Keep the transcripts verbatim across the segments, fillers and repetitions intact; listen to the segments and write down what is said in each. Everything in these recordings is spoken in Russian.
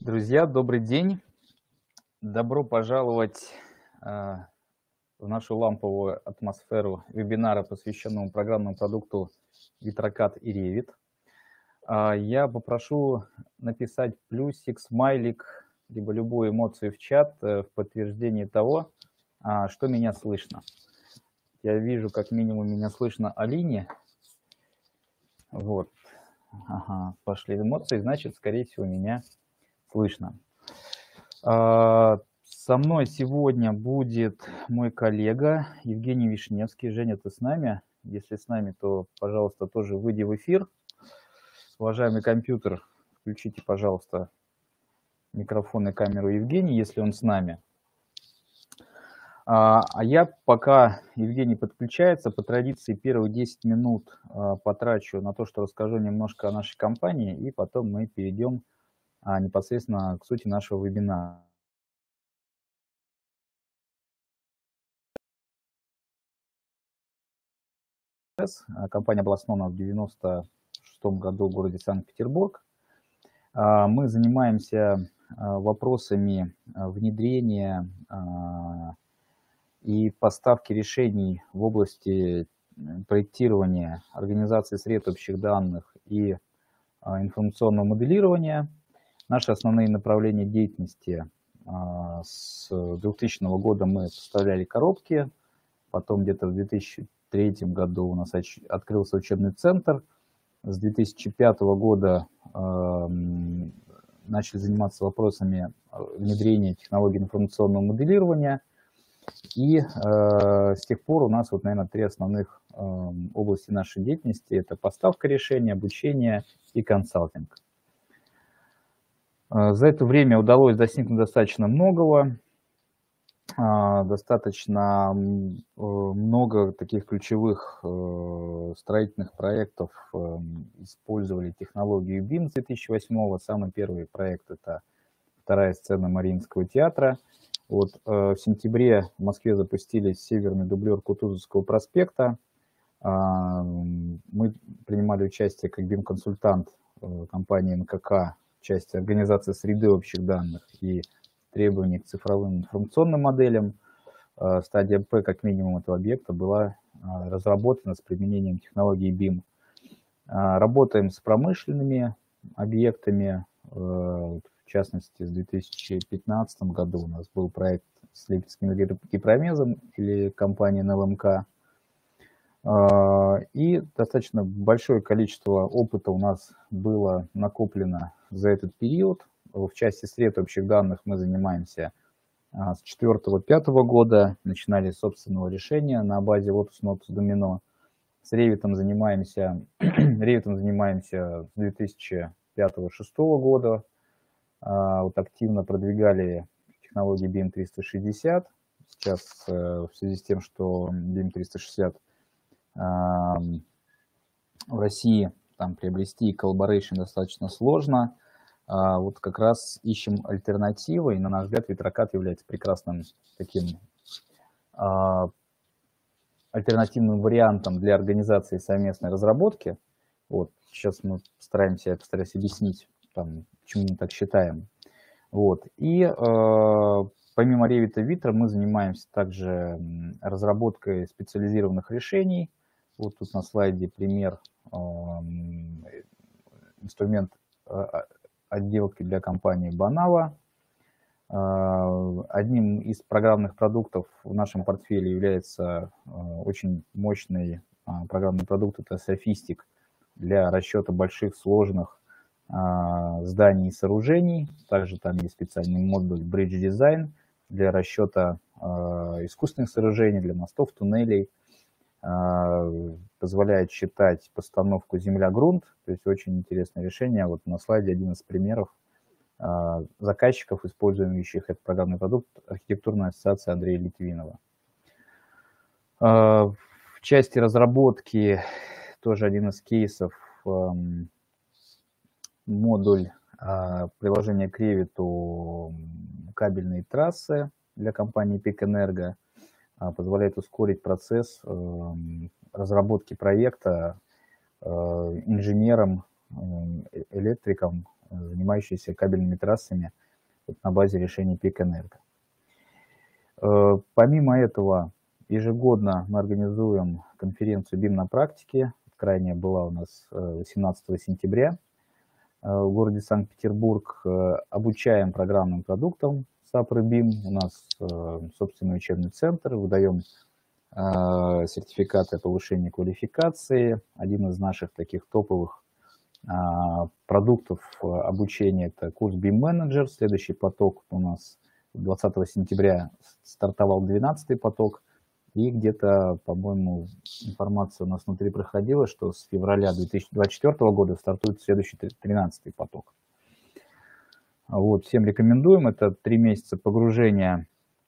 Друзья, добрый день! Добро пожаловать а, в нашу ламповую атмосферу вебинара, посвященному программному продукту VitraCAD и Revit. А, Я попрошу написать плюсик, смайлик, либо любую эмоцию в чат э, в подтверждении того, а, что меня слышно. Я вижу, как минимум, меня слышно Алине. Вот. Ага, пошли эмоции, значит, скорее всего, меня слышно. А, Со мной сегодня будет мой коллега Евгений Вишневский. Женя, ты с нами? Если с нами, то, пожалуйста, тоже выйди в эфир. Уважаемый компьютер, включите, пожалуйста, микрофон и камеру Евгения, если он с нами. А а я, пока Евгений подключается, по традиции первые десять минут а, потрачу на то, что расскажу немножко о нашей компании, и потом мы перейдем а, непосредственно к сути нашего вебинара. Компания была основана в девяносто шестом году в городе Санкт-Петербург. Мы занимаемся вопросами внедрения и поставки решений в области проектирования, организации сред общих данных и информационного моделирования. Наши основные направления деятельности: с двухтысячного года мы поставляли коробки, потом где-то в две тысячи третьем году у нас открылся учебный центр. С две тысячи пятого года э, начали заниматься вопросами внедрения технологий информационного моделирования. И э, с тех пор у нас, вот, наверное, три основных э, области нашей деятельности. Это поставка решений, обучение и консалтинг. Э, за это время удалось достигнуть достаточно многого. Достаточно много таких ключевых строительных проектов использовали технологию би ай эм с две тысячи восьмого. Самый первый проект — это вторая сцена Мариинского театра. Вот в сентябре в Москве запустили северный дублер Кутузовского проспекта. Мы принимали участие как би ай эм-консультант компании эн ка ка в части организации среды общих данных и требований к цифровым информационным моделям. Стадия П, как минимум, этого объекта была разработана с применением технологии би ай эм. Работаем с промышленными объектами. В частности, в две тысячи пятнадцатом году у нас был проект с Липецким гидромезом или компанией эн эл эм ка. И достаточно большое количество опыта у нас было накоплено за этот период. В части сред общих данных мы занимаемся с две тысячи четвёртого-пятого года, начинали с собственного решения на базе Lotus Notes Domino. С Revit занимаемся, Revit занимаемся с две тысячи пятого-шестого года. Вот активно продвигали технологии би ай эм триста шестьдесят. Сейчас в связи с тем, что би ай эм триста шестьдесят в России там приобрести и collaboration достаточно сложно. Вот как раз ищем альтернативы, и, на наш взгляд, VitraCAD является прекрасным таким альтернативным вариантом для организации совместной разработки. Вот сейчас мы постараемся, я постараюсь объяснить, там, почему мы так считаем. Вот. И э, помимо Revit и Vitra мы занимаемся также разработкой специализированных решений. Вот тут на слайде пример э, инструмент э, отделки для компании Bonava. Одним из программных продуктов в нашем портфеле является очень мощный программный продукт, это Sophistic, для расчета больших сложных зданий и сооружений. Также там есть специальный модуль Bridge Design для расчета искусственных сооружений, для мостов, туннелей. Позволяет считать постановку земля-грунт. То есть очень интересное решение. Вот на слайде один из примеров заказчиков, использующих этот программный продукт, архитектурная ассоциация Андрея Литвинова. В части разработки тоже один из кейсов модуль приложения к Revit кабельные трассы для компании Пикэнерго. Позволяет ускорить процесс разработки проекта инженерам, электрикам занимающийся кабельными трассами на базе решений пик Энерго. Помимо этого, ежегодно мы организуем конференцию би и эм на практике. Крайняя была у нас восемнадцатого сентября в городе Санкт-Петербург. Обучаем программным продуктам САП РЭБИМ. У нас собственный учебный центр, выдаем сертификаты о повышении квалификации. Один из наших таких топовых продуктов обучения – это курс би и эм-менеджер. Следующий поток у нас двадцатого сентября стартовал двенадцатый поток. И где-то, по-моему, информация у нас внутри проходила, что с февраля две тысячи двадцать четвёртого года стартует следующий тринадцатый поток. Вот, всем рекомендуем. Это три месяца погружения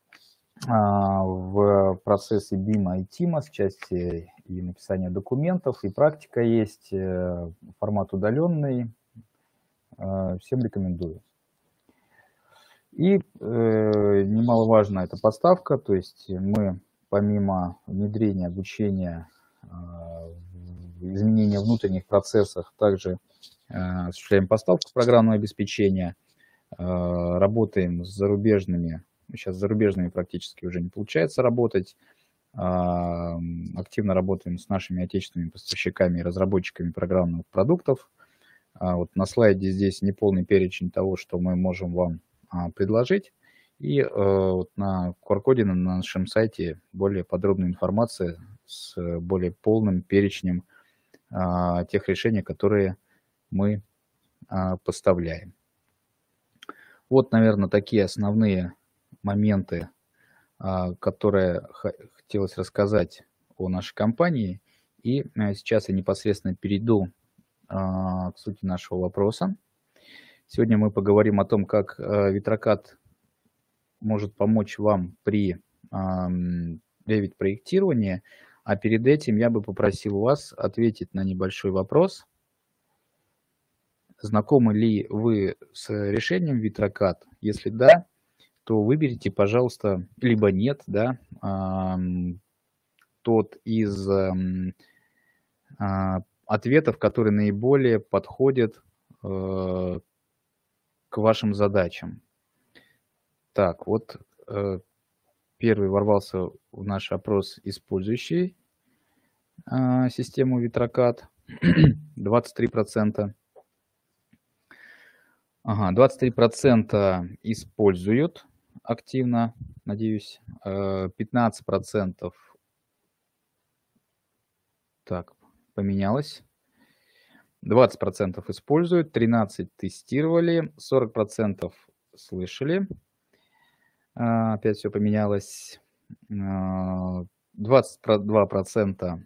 в процессы бима и ТИМа с части и написания документов, и практика есть, формат удаленный. Всем рекомендую. И э, немаловажно это поставка, то есть мы помимо внедрения, обучения, э, изменения внутренних процессов, также э, осуществляем поставку программного обеспечения, э, работаем с зарубежными. Сейчас с зарубежными практически уже не получается работать. Активно работаем с нашими отечественными поставщиками и разработчиками программных продуктов. Вот на слайде здесь неполный перечень того, что мы можем вам предложить. И вот на ку ар-коде на нашем сайте более подробная информация с более полным перечнем тех решений, которые мы поставляем. Вот, наверное, такие основные моменты, которые хотелось рассказать о нашей компании. И сейчас я непосредственно перейду к сути нашего вопроса. Сегодня мы поговорим о том, как Витрокад может помочь вам при Revit-проектировании. А перед этим я бы попросил вас ответить на небольшой вопрос. Знакомы ли вы с решением Витрокад? Если да, то выберите, пожалуйста, либо нет, да, тот из ответов, который наиболее подходит к вашим задачам. Так, вот первый ворвался в наш опрос, использующий систему Витрокад, двадцать три процента. Ага, двадцать три процента используют активно, надеюсь, пятнадцать процентов так, поменялось, двадцать процентов используют, тринадцать процентов тестировали, сорок процентов слышали, опять все поменялось, двадцать два процента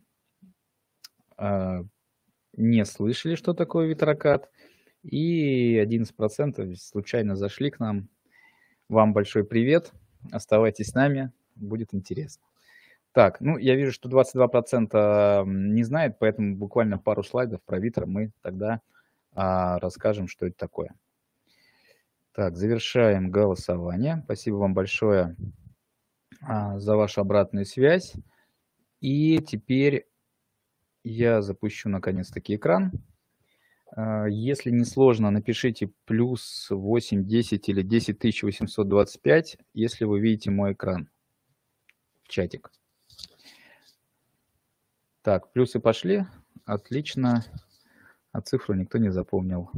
не слышали, что такое Витрокад, и одиннадцать процентов случайно зашли к нам. Вам большой привет, оставайтесь с нами, будет интересно. Так, ну я вижу, что двадцать два процента не знает, поэтому буквально пару слайдов про Витро мы тогда а, расскажем, что это такое. Так, завершаем голосование. Спасибо вам большое а, за вашу обратную связь. И теперь я запущу наконец-таки экран. Если не сложно, напишите плюс восемь, десять или десять тысяч восемьсот двадцать пять, если вы видите мой экран в чатик. Так, плюсы пошли. Отлично. А цифру никто не запомнил.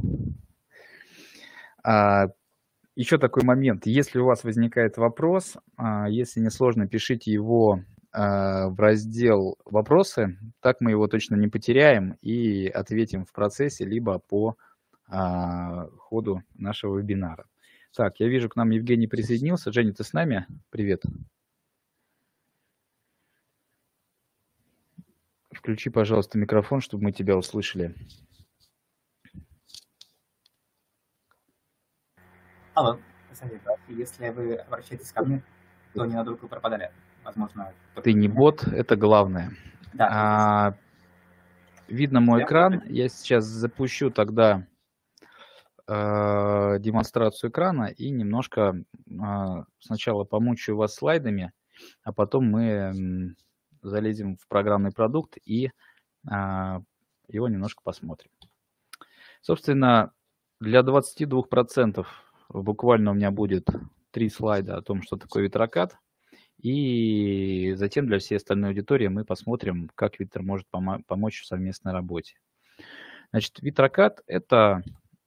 А, еще такой момент. Если у вас возникает вопрос, а, если не сложно, пишите его в раздел «Вопросы», так мы его точно не потеряем и ответим в процессе, либо по а, ходу нашего вебинара. Так, я вижу, к нам Евгений присоединился. Женя, ты с нами? Привет. Включи, пожалуйста, микрофон, чтобы мы тебя услышали. Алло, если вы обращаетесь ко мне, то ненадолго пропадали. Возможно, ты не бот, это главное. Да, а, видно мой я экран. Я сейчас запущу тогда а, демонстрацию экрана и немножко а, сначала помучаю вас слайдами, а потом мы м, залезем в программный продукт и а, его немножко посмотрим. Собственно, Для двадцати двух процентов буквально у меня будет три слайда о том, что такое витрокат. И затем для всей остальной аудитории мы посмотрим, как Витр может помо- помочь в совместной работе. Значит, витрокат– это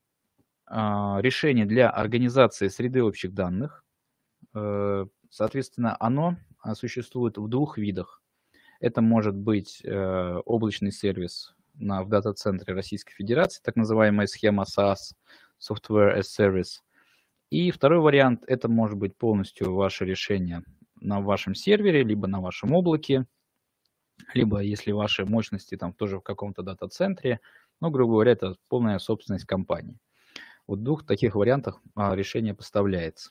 а, решение для организации среды общих данных. Э, Соответственно, оно а, существует в двух видах. Это может быть э, облачный сервис на, в дата-центре Российской Федерации, так называемая схема SaaS, Software as Service. И второй вариант– это может быть полностью ваше решение на вашем сервере, либо на вашем облаке, либо если ваши мощности там тоже в каком-то дата-центре, ну, грубо говоря, это полная собственность компании. Вот в двух таких вариантах а, решение поставляется.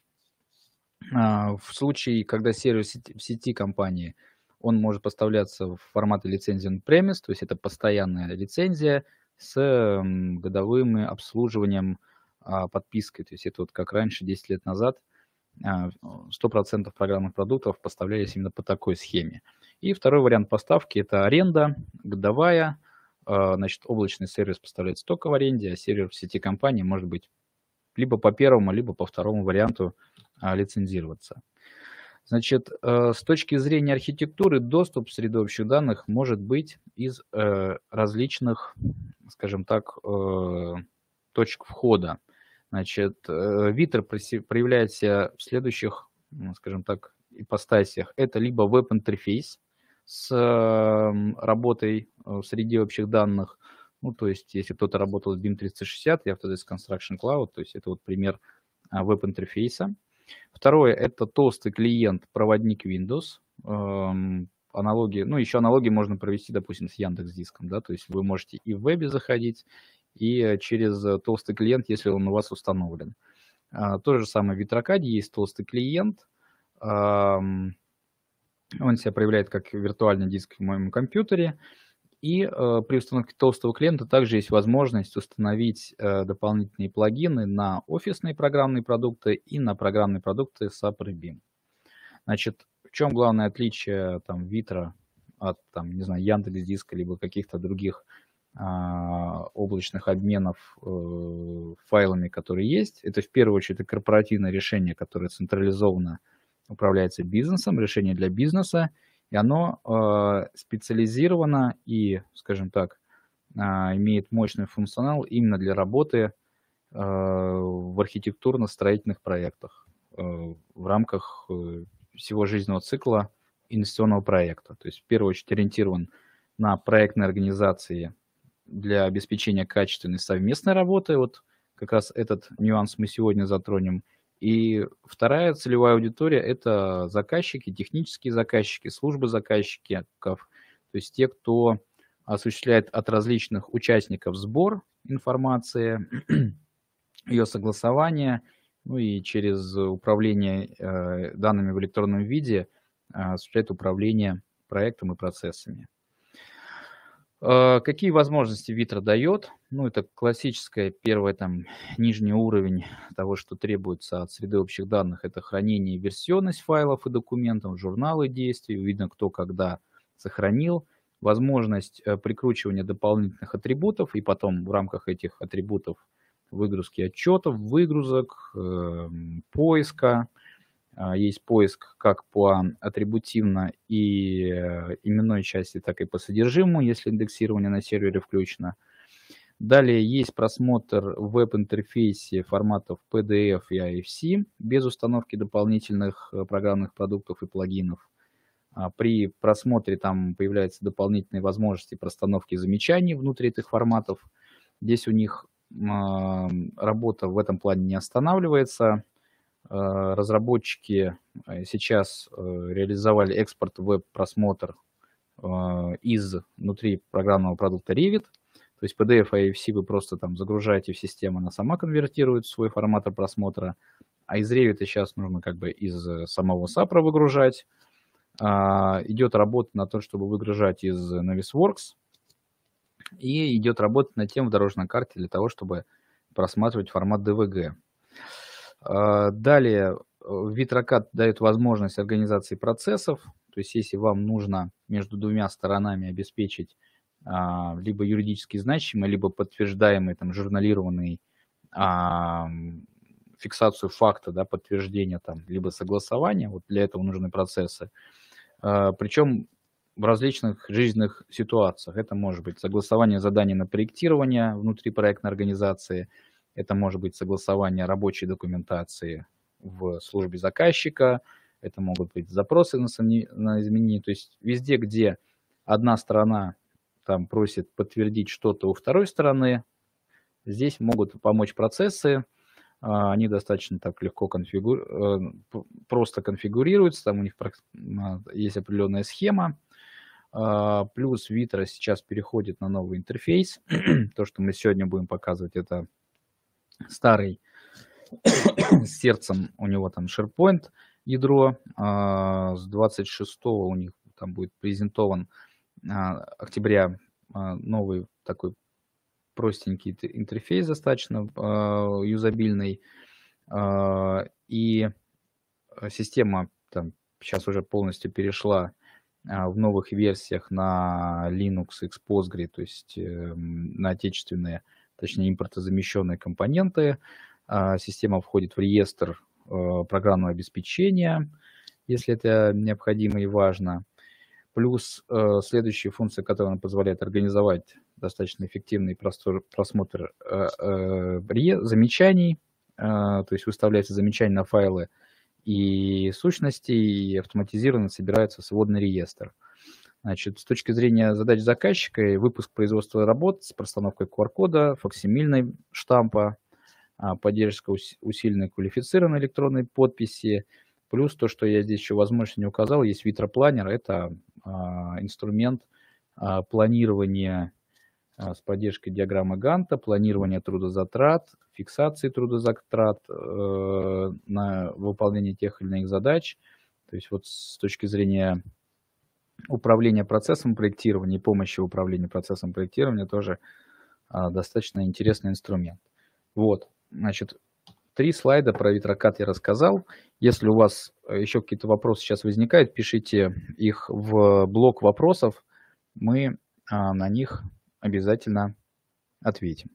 А, в случае, когда сервис сети- в сети компании, он может поставляться в формате лицензии on-premise, то есть это постоянная лицензия с м, годовым обслуживанием, а, подпиской. То есть это вот как раньше, десять лет назад, а, сто процентов программных продуктов поставлялись именно по такой схеме. И второй вариант поставки– это аренда годовая. А, Значит, облачный сервис поставляется только в аренде, а сервер в сети компании может быть либо по первому, либо по второму варианту а, лицензироваться. Значит, э, с точки зрения архитектуры, доступ в среду общих данных может быть из э, различных, скажем так, э, точек входа. Значит, э, Витр проси- проявляет себя в следующих, м, скажем так, ипостасях. Это либо веб-интерфейс с м, работой э, в среде общих данных. Ну, то есть, если кто-то работал с бим триста шестьдесят и Autodesk Construction Cloud, то есть это вот пример а, веб-интерфейса. Второе– это толстый клиент, проводник Windows. Эм, Аналогии, ну, еще аналогии можно провести, допустим, с Яндекс.Диском, да, то есть вы можете и в вебе заходить, и э, через э, толстый клиент, если он у вас установлен. А, То же самое в Витрокаде есть толстый клиент. Ам, Он себя проявляет как виртуальный диск в моем компьютере. И э, при установке толстого клиента также есть возможность установить э, дополнительные плагины на офисные программные продукты и на программные продукты сап и бим. Значит, в чем главное отличие там Витра от, там, не знаю, Яндекс.Диска либо каких-то других а, облачных обменов э, файлами, которые есть? Это в первую очередь это корпоративное решение, которое централизованно управляется бизнесом, решение для бизнеса, и оно э, специализировано и, скажем так, а, имеет мощный функционал именно для работы э, в архитектурно-строительных проектах э, в рамках э, всего жизненного цикла инвестиционного проекта. То есть в первую очередь ориентирован на проектные организации для обеспечения качественной совместной работы. Вот как раз этот нюанс мы сегодня затронем. И вторая целевая аудитория– это заказчики, технические заказчики, службы заказчиков, то есть те, кто осуществляет от различных участников сбор информации, ее согласование, ну и через управление э, данными в электронном виде э, осуществляет управление проектом и процессами. Э, Какие возможности Витра дает? Ну, это классическое первый там нижний уровень того, что требуется от среды общих данных. Это хранение и версионность файлов и документов, журналы действий, видно, кто когда сохранил, возможность э, прикручивания дополнительных атрибутов и потом в рамках этих атрибутов выгрузки отчетов, выгрузок, э, поиска. А, Есть поиск как по атрибутивно и э, именной части, так и по содержимому, если индексирование на сервере включено. Далее есть просмотр в веб-интерфейсе форматов пи ди эф и ай эф си без установки дополнительных э, программных продуктов и плагинов. А При просмотре там появляются дополнительные возможности простановки замечаний внутри этих форматов. Здесь у них а, работа в этом плане не останавливается. А, Разработчики э, сейчас э, реализовали экспорт веб-просмотр э, из внутри программного продукта Revit. То есть пи ди эф и ай эф си вы просто там загружаете в систему, она сама конвертирует в свой формат просмотра. А из Revit сейчас нужно как бы из э, самого сапра выгружать. А, Идет работа на то, чтобы выгружать из Navisworks. И идет работа над тем в дорожной карте для того, чтобы просматривать формат ди ви джи. А, Далее, Витрокат дает возможность организации процессов. То есть, если вам нужно между двумя сторонами обеспечить а, либо юридически значимый, либо подтверждаемый, там, журналированный а, фиксацию факта, да, подтверждения там, либо согласования. Вот для этого нужны процессы. А, причем в различных жизненных ситуациях. Это может быть согласование заданий на проектирование внутри проектной организации, это может быть согласование рабочей документации в службе заказчика, это могут быть запросы на, сомне- на изменение. То есть везде, где одна сторона там просит подтвердить что-то у второй стороны, здесь могут помочь процессы. А, Они достаточно так легко конфигу... э, п- просто конфигурируются, там у них прак- а, есть определенная схема. А, Плюс Vitra сейчас переходит на новый интерфейс. То, что мы сегодня будем показывать, это старый с сердцем, у него там SharePoint ядро. а, С двадцать шестого у них там будет презентован а, октября а, новый такой простенький т- интерфейс, достаточно а, юзабильный. А, И э, система там сейчас уже полностью перешла а, в новых версиях на Linux X Postgre, то есть эм, на отечественные, точнее импортозамещенные компоненты. А, Система входит в реестр э, программного обеспечения, если это необходимо и важно. Плюс э, следующая функция, которая нам позволяет организовать достаточно эффективный простор- просмотр э, э, ре- замечаний, э, то есть выставляются замечания на файлы и сущности, и автоматизированно собирается сводный реестр. Значит, с точки зрения задач заказчика, и выпуск производства работ с простановкой ку ар-кода, факсимильной штампа, а, поддержка ус- усиленной квалифицированной электронной подписи, плюс то, что я здесь еще возможность не указал, есть Vitra Planner, это а, инструмент а, планирования а, с поддержкой диаграммы Ганта, планирования трудозатрат, фиксации трудозатрат э, на выполнение тех или иных задач. То есть вот с точки зрения управления процессом проектирования и помощи в управлении процессом проектирования тоже а, достаточно интересный инструмент. Вот, значит, три слайда про Витрокат я рассказал. Если у вас еще какие-то вопросы сейчас возникают, пишите их в блок вопросов, мы а, на них обязательно ответим.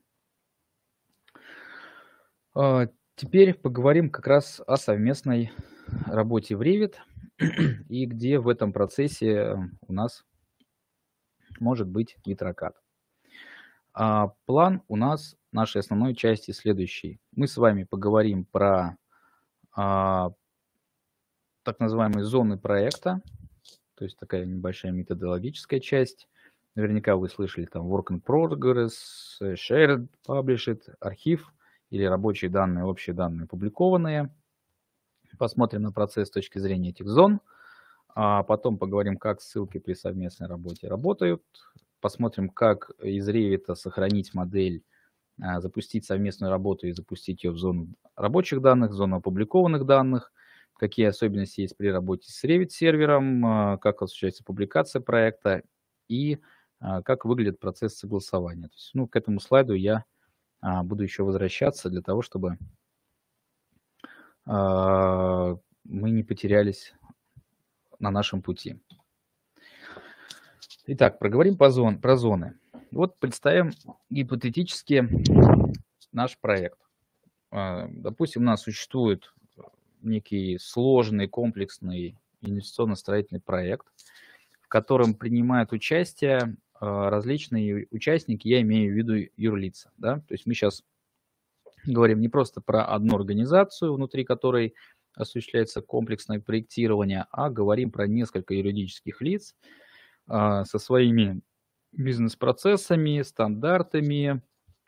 А, Теперь поговорим как раз о совместной работе в Revit и где в этом процессе у нас может быть Витрокат. А, План у нас нашей основной части следующий. Мы с вами поговорим про а, так называемые зоны проекта, то есть такая небольшая методологическая часть. Наверняка вы слышали там Work in Progress, Shared, Published, архив или рабочие данные, общие данные опубликованные. Посмотрим на процесс с точки зрения этих зон. А потом поговорим, как ссылки при совместной работе работают. Посмотрим, как из Revit сохранить модель, а, запустить совместную работу и запустить ее в зону рабочих данных, в зону опубликованных данных. Какие особенности есть при работе с Revit-сервером, а, как осуществляется публикация проекта и а, как выглядит процесс согласования. То есть, ну, к этому слайду я а, буду еще возвращаться для того, чтобы а, мы не потерялись на нашем пути. Итак, проговорим по зон, про зоны. Вот представим гипотетически наш проект. А, Допустим, у нас существует некий сложный, комплексный инвестиционно-строительный проект, в котором принимают участие а, различные участники, я имею в виду юрлица. Да? То есть мы сейчас говорим не просто про одну организацию, внутри которой осуществляется комплексное проектирование, а говорим про несколько юридических лиц а, со своими бизнес-процессами, стандартами,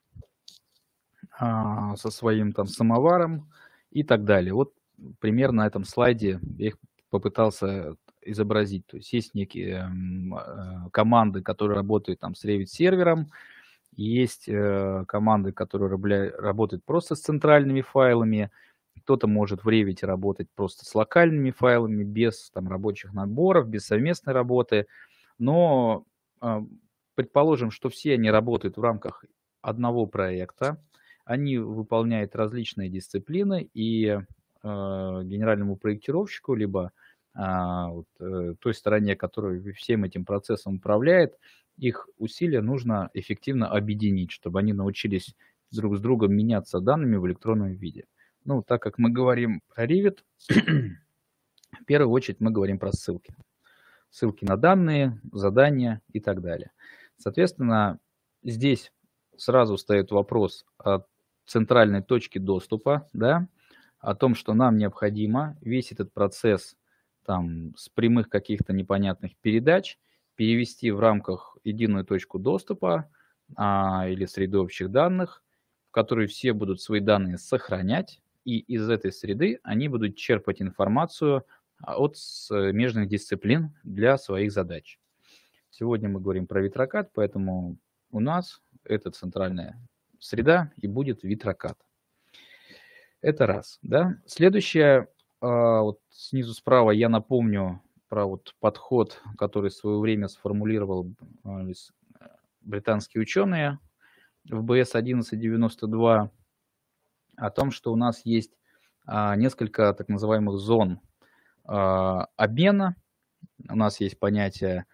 а, со своим там самоваром и так далее. Вот примерно на этом слайде я их попытался изобразить. То есть есть некие м, э, команды, которые работают там с Revit-сервером, есть э, команды, которые рабля- работают просто с центральными файлами, кто-то может в Revit работать просто с локальными файлами, без там рабочих наборов, без совместной работы. Но а, предположим, что все они работают в рамках одного проекта, они выполняют различные дисциплины, и э, генеральному проектировщику, либо а, вот, э, той стороне, которая всем этим процессом управляет, их усилия нужно эффективно объединить, чтобы они научились друг с другом меняться данными в электронном виде. Ну, так как мы говорим про Revit, в первую очередь мы говорим про ссылки. Ссылки на данные, задания и так далее. Соответственно, здесь сразу встает вопрос о центральной точке доступа, да, о том, что нам необходимо весь этот процесс там, с прямых каких-то непонятных передач перевести в рамках единую точку доступа а, или среды общих данных, в которой все будут свои данные сохранять, и из этой среды они будут черпать информацию от смежных дисциплин для своих задач. Сегодня мы говорим про Vitrocad, поэтому у нас это центральная среда и будет Vitrocad. Это раз. Да? Следующее, вот снизу справа я напомню про вот подход, который в свое время сформулировал британские ученые в би эс одиннадцать девяносто два, о том, что у нас есть несколько так называемых зон обмена. У нас есть понятие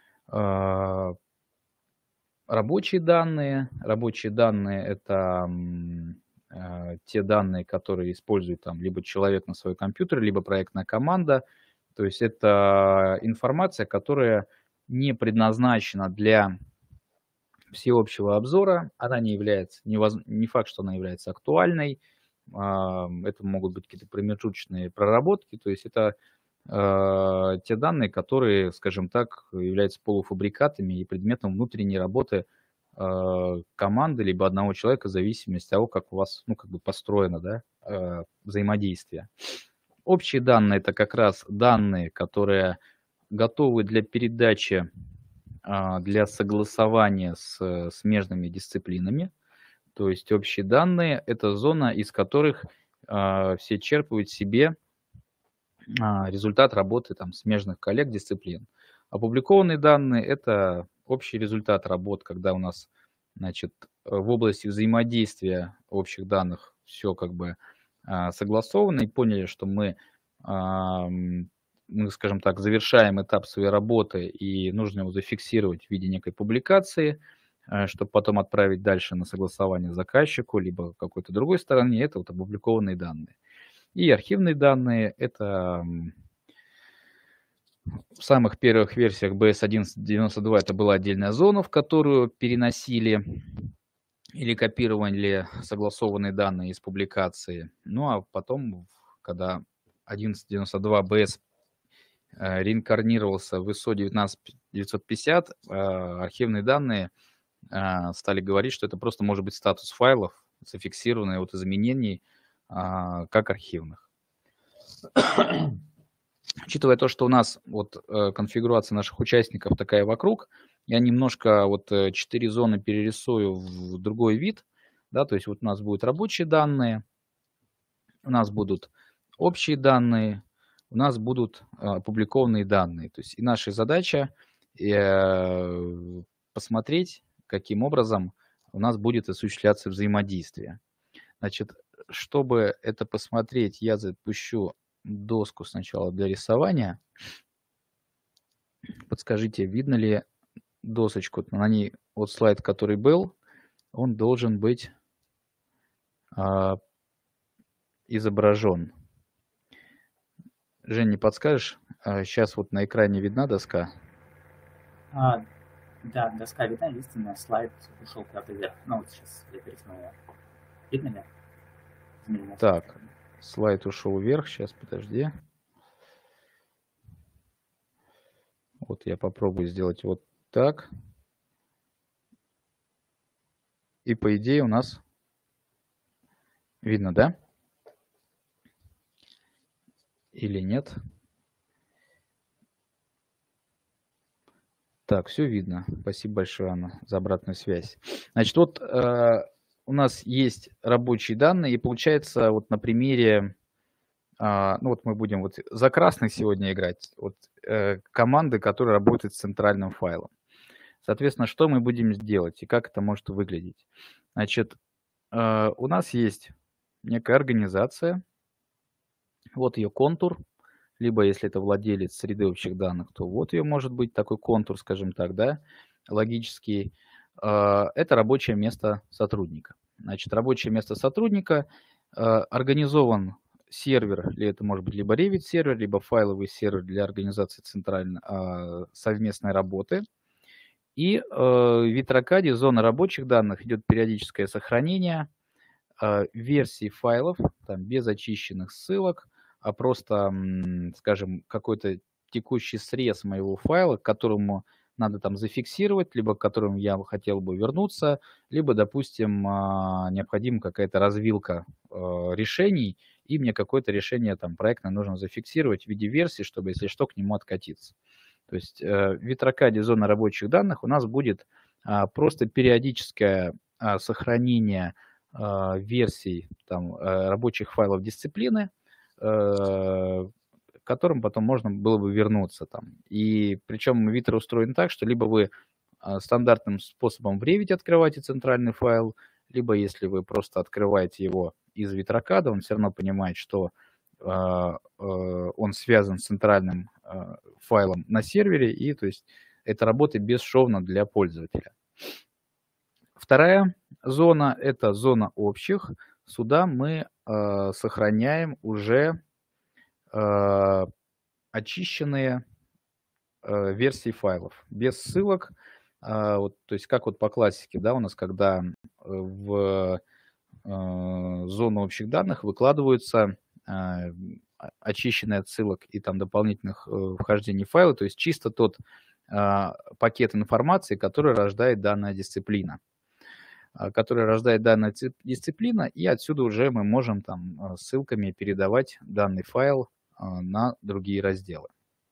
рабочие данные. Рабочие данные – это те данные, которые использует там либо человек на свой компьютер, либо проектная команда. То есть это информация, которая не предназначена для всеобщего обзора. Она не является, не, воз, не факт, что она является актуальной. Это могут быть какие-то промежуточные проработки. То есть это э, те данные, которые, скажем так, являются полуфабрикатами и предметом внутренней работы э, команды либо одного человека в зависимости от того, как у вас ну, как бы построено да, э, взаимодействие. Общие данные – это как раз данные, которые готовы для передачи, э, для согласования с смежными дисциплинами. То есть общие данные – это зона, из которых э, все черпают себе э, результат работы там, смежных коллег дисциплин. Опубликованные данные – это общий результат работ, когда у нас значит, в области взаимодействия общих данных все как бы э, согласовано, и поняли, что мы, э, мы, скажем так, завершаем этап своей работы, и нужно его зафиксировать в виде некой публикации, чтобы потом отправить дальше на согласование заказчику, либо какой-то другой стороне, это вот опубликованные данные. И архивные данные, это в самых первых версиях би эс одиннадцать девяносто два это была отдельная зона, в которую переносили или копировали согласованные данные из публикации. Ну а потом, когда одиннадцать девяносто два би эс реинкарнировался в ай эс о девятнадцать девятьсот пятьдесят, архивные данные стали говорить, что это просто может быть статус файлов, зафиксированные от изменений, как архивных. Учитывая то, что у нас вот конфигурация наших участников такая вокруг, я немножко вот четыре зоны перерисую в другой вид. Да, то есть вот у нас будут рабочие данные, у нас будут общие данные, у нас будут опубликованные данные. То есть и наша задача посмотреть, каким образом у нас будет осуществляться взаимодействие. Значит, чтобы это посмотреть, я запущу доску сначала для рисования. Подскажите, видно ли досочку? На ней вот слайд, который был, он должен быть а, изображен. Жень, не подскажешь? А, сейчас вот на экране видна доска? А, да, доска видна, единственное, слайд ушел куда-то вверх. Ну вот сейчас я пересмотрю. Видно ли? Измерение Так, слайда. слайд ушел вверх, сейчас, подожди. Вот я попробую сделать вот так. И по идее у нас видно, да? Или нет? Так, все видно. Спасибо большое, Анна, за обратную связь. Значит, вот э, у нас есть рабочие данные, и получается вот на примере, э, ну вот мы будем вот за красных сегодня играть, вот э, команды, которые работают с центральным файлом. Соответственно, что мы будем делать и как это может выглядеть? Значит, э, у нас есть некая организация, вот ее контур. Либо если это владелец среды общих данных, то вот ее может быть такой контур, скажем так, да, логический. Это рабочее место сотрудника. Значит, рабочее место сотрудника, э, организован сервер, или это может быть либо Revit сервер, либо файловый сервер для организации центральной э, совместной работы. И э, в Витракаде зона рабочих данных идет периодическое сохранение э, версий файлов, там, без очищенных ссылок, а просто, м, скажем, какой-то текущий срез моего файла, к которому надо там зафиксировать, либо к которому я бы хотел бы вернуться, либо, допустим, а, необходима какая-то развилка э, решений, и мне какое-то решение там проектное нужно зафиксировать в виде версии, чтобы, если что, к нему откатиться. То есть э, в Витракаде зона рабочих данных у нас будет а, просто периодическое а, сохранение а, версий там, э, рабочих файлов дисциплины, э, к которым потом можно было бы вернуться. Там. И причем Витра устроен так, что либо вы а, стандартным способом в Revit открываете центральный файл, либо если вы просто открываете его из Витракада, он все равно понимает, что а, э, он связан с центральным а, файлом на сервере, и то есть это работает бесшовно для пользователя. Вторая зона – это зона общих. Сюда мы э, сохраняем уже э, очищенные э, версии файлов, без ссылок. Э, вот, то есть как вот по классике, да, у нас, когда в э, зону общих данных выкладываются э, очищенные от ссылок и там дополнительных э, вхождений файла, то есть чисто тот э, пакет информации, который рождает данная дисциплина. Которая рождает данная дисциплина, и отсюда уже мы можем там ссылками передавать данный файл на другие разделы.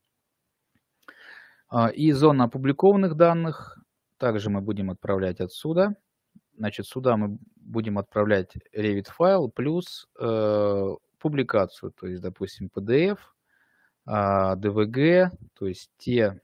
И зона опубликованных данных также мы будем отправлять отсюда. Значит, сюда мы будем отправлять Revit файл плюс э, публикацию, то есть, допустим, пи ди эф, э, ди ви джи, то есть те,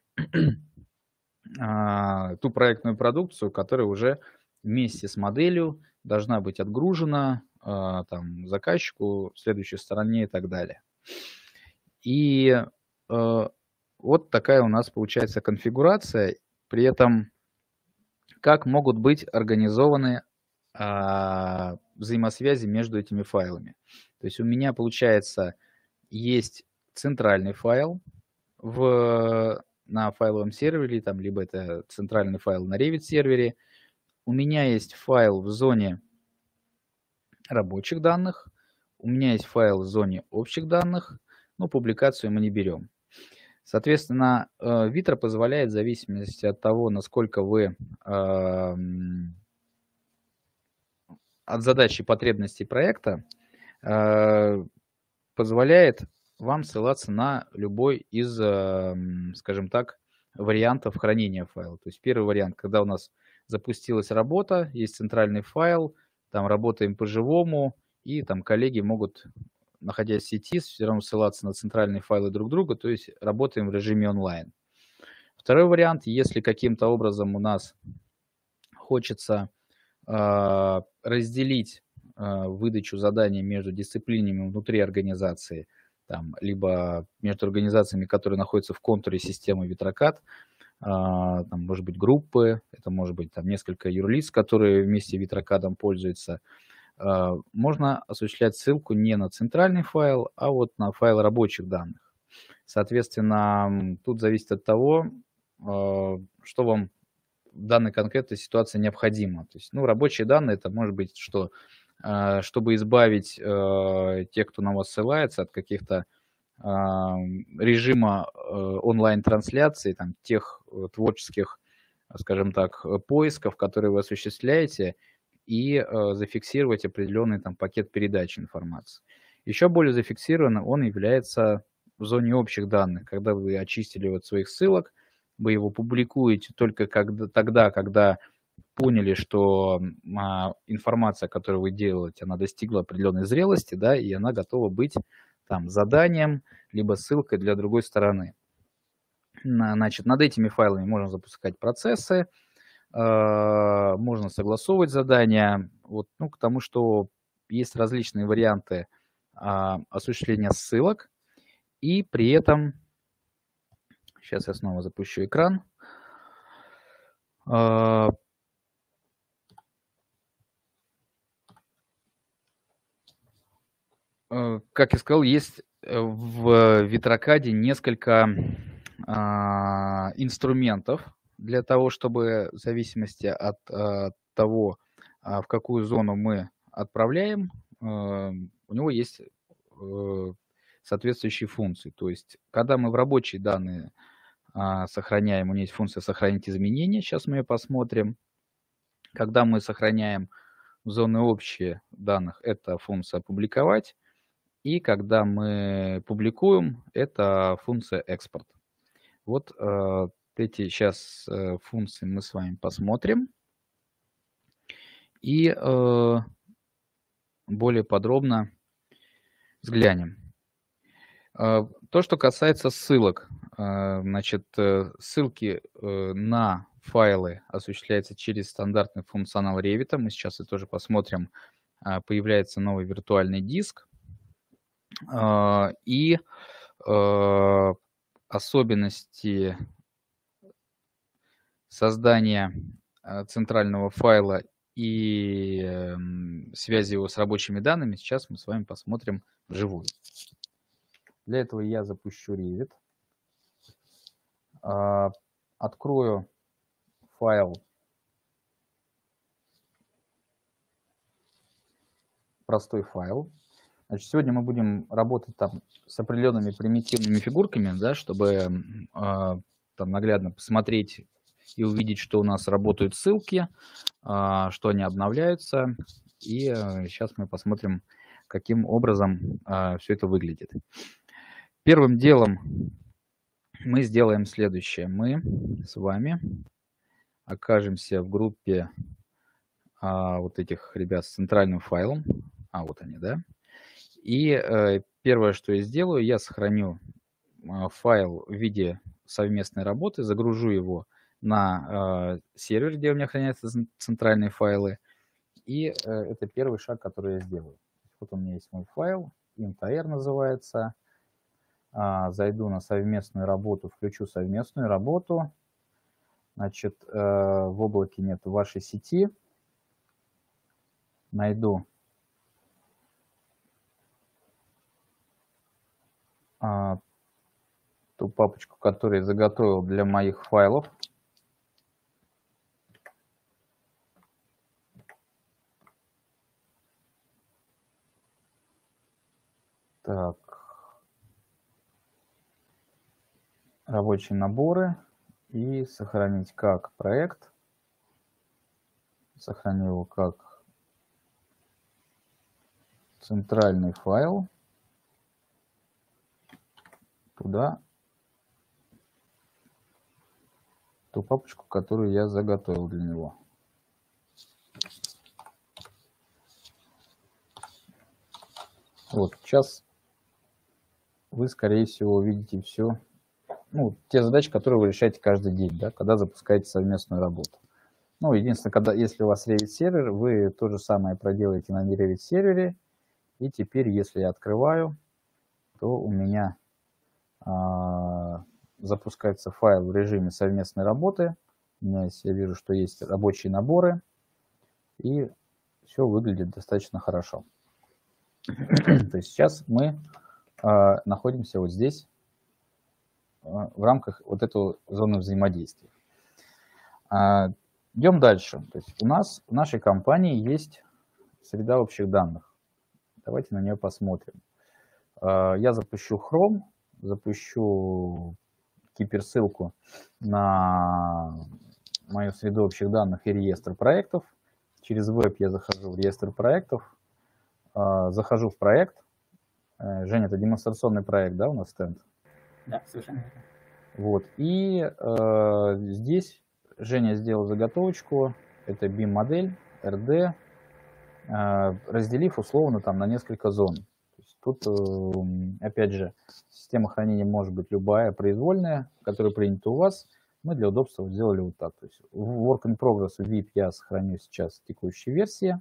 э, ту проектную продукцию, которая уже вместе с моделью должна быть отгружена э, там, заказчику, следующей стороне и так далее. И э, вот такая у нас получается конфигурация. При этом как могут быть организованы э, взаимосвязи между этими файлами. То есть у меня, получается, есть центральный файл в, на файловом сервере, там, либо это центральный файл на Revit сервере. У меня есть файл в зоне рабочих данных, у меня есть файл в зоне общих данных, но публикацию мы не берем. Соответственно, Витра позволяет, в зависимости от того, насколько вы э, от задачи и потребностей проекта, э, позволяет вам ссылаться на любой из, э, скажем так, вариантов хранения файла. То есть первый вариант, когда у нас запустилась работа, есть центральный файл, там работаем по-живому, и там коллеги могут, находясь в сети, все равно ссылаться на центральные файлы друг друга, то есть работаем в режиме онлайн. Второй вариант, если каким-то образом у нас хочется э, разделить э, выдачу заданий между дисциплинами внутри организации, там, либо между организациями, которые находятся в контуре системы Витракад, там, может быть, группы, это может быть там несколько юрлиц, которые вместе Витракадом пользуются. Можно осуществлять ссылку не на центральный файл, а вот на файл рабочих данных. Соответственно, тут зависит от того, что вам в данной конкретной ситуации необходимо. То есть, ну, рабочие данные, это может быть, что чтобы избавить тех, кто на вас ссылается, от каких-то режима онлайн-трансляции, там, тех творческих, скажем так, поисков, которые вы осуществляете, и зафиксировать определенный там пакет передачи информации. Еще более зафиксированным он является в зоне общих данных, когда вы очистили от своих ссылок, вы его публикуете только когда, тогда, когда поняли, что а, информация, которую вы делаете, она достигла определенной зрелости, да, и она готова быть там заданием, либо ссылкой для другой стороны. Значит, над этими файлами можно запускать процессы, э, можно согласовывать задания, вот, ну, к тому, что есть различные варианты э, осуществления ссылок, и при этом, сейчас я снова запущу экран, э, Э, Как я сказал, есть э, в Витрокаде несколько а, инструментов для того, чтобы в зависимости от а, того, а, в какую зону мы отправляем, э, у него есть э, соответствующие функции. То есть, когда мы в рабочие данные а, сохраняем, у него есть функция «Сохранить изменения», сейчас мы ее посмотрим. Когда мы сохраняем в зоны общие данных, это функция «Опубликовать». И когда мы публикуем, это функция «Экспорт». Вот э, эти сейчас э, функции мы с вами посмотрим. И э, более подробно взглянем. Э, То, что касается ссылок. Э, Значит, э, ссылки э, на файлы осуществляются через стандартный функционал Revit. Мы сейчас это тоже посмотрим. А, Появляется новый виртуальный диск. А, И э, особенности создания э, центрального файла и эм, связи его с рабочими данными сейчас мы с вами посмотрим вживую. Для этого я запущу Revit. А, Открою файл, простой файл. Значит, сегодня мы будем работать там с определенными примитивными фигурками, да, чтобы м, а, там наглядно посмотреть и увидеть, что у нас работают ссылки, а, что они обновляются. И а, сейчас мы посмотрим, каким образом а, все это выглядит. Первым делом мы сделаем следующее. Мы с вами окажемся в группе а, вот этих ребят с центральным файлом. А, вот они, да. И э, первое, что я сделаю, я сохраню э, файл в виде совместной работы, загружу его на э, сервер, где у меня хранятся центральные файлы. И э, это первый шаг, который я сделаю. Вот у меня есть мой файл, int.ar называется. А, зайду на совместную работу, включу совместную работу. Значит, э, в облаке нет вашей сети. Найду а, ту папочку, которую я заготовил для моих файлов. Так. Рабочие наборы. И сохранить как проект. Сохраню его как центральный файл. Туда ту папочку, которую я заготовил для него. Вот, сейчас вы, скорее всего, увидите все, ну, те задачи, которые вы решаете каждый день, да, когда запускаете совместную работу. Ну, единственное, когда, если у вас Revit сервер, вы то же самое проделаете на Revit сервере. И теперь, если я открываю, то у меня а, запускается файл в режиме совместной работы. У меня есть, я вижу, что есть рабочие наборы. И все выглядит достаточно хорошо. То есть сейчас мы а, находимся вот здесь, а, в рамках вот этого зоны взаимодействия. А, идем дальше. То есть у нас в нашей компании есть среда общих данных. Давайте на нее посмотрим. А, я запущу Chrome, запущу гиперссылку на мою среду общих данных и реестр проектов. Через веб я захожу в реестр проектов. Захожу в проект. Женя, это демонстрационный проект, да, у нас стенд? Да, совершенно верно. Вот. И э, здесь Женя сделал заготовочку. Это би эм-модель, эр ди, э, разделив условно там на несколько зон. То есть тут, э, опять же, система хранения может быть любая, произвольная, которая принята у вас. Мы для удобства сделали вот так. То есть в Work in Progress ви ай пи я сохраню сейчас текущей версии.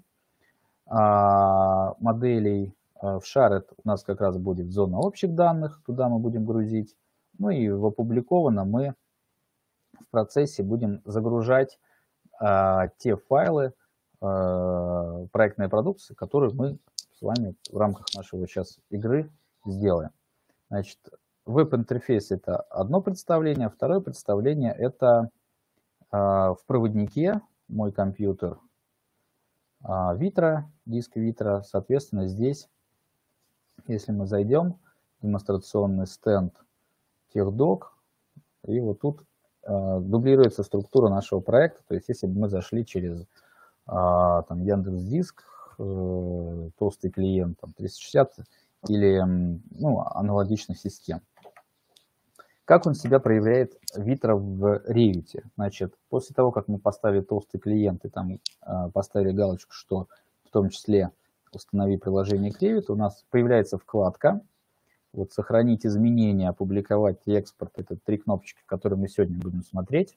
А, моделей а, в Shared у нас как раз будет зона общих данных, туда мы будем грузить. Ну и в опубликованном мы в процессе будем загружать а, те файлы а, проектной продукции, которые мы с вами в рамках нашего сейчас игры сделаем. Значит, веб-интерфейс — это одно представление, второе представление — это э, в проводнике мой компьютер э, Vitra, диск Vitra. Соответственно, здесь, если мы зайдем, демонстрационный стенд техдок, и вот тут э, дублируется структура нашего проекта. То есть, если бы мы зашли через э, там, Яндекс.Диск, э, толстый клиент там, триста шестьдесят или ну, аналогичных систем. Как он себя проявляет Vitra в Revit? Значит, после того, как мы поставили толстый клиент и там э, поставили галочку, что в том числе установи приложение к Revit, у нас появляется вкладка. Вот сохранить изменения, опубликовать и экспорт — это три кнопочки, которые мы сегодня будем смотреть.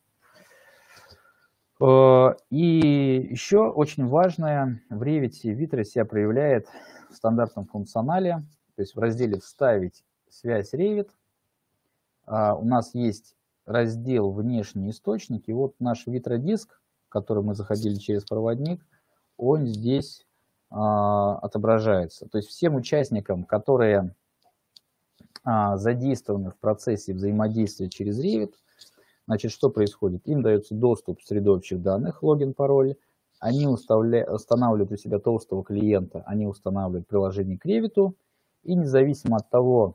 И еще очень важное, в Revit Vitra себя проявляет в стандартном функционале, то есть в разделе «Вставить связь Revit». У нас есть раздел «Внешний источник», и вот наш Vitra диск, в который мы заходили через проводник, он здесь отображается. То есть всем участникам, которые задействованы в процессе взаимодействия через Revit, значит, что происходит? Им дается доступ в среду общих данных, логин, пароль. Они устанавливают у себя толстого клиента, они устанавливают приложение к Revit, и независимо от того,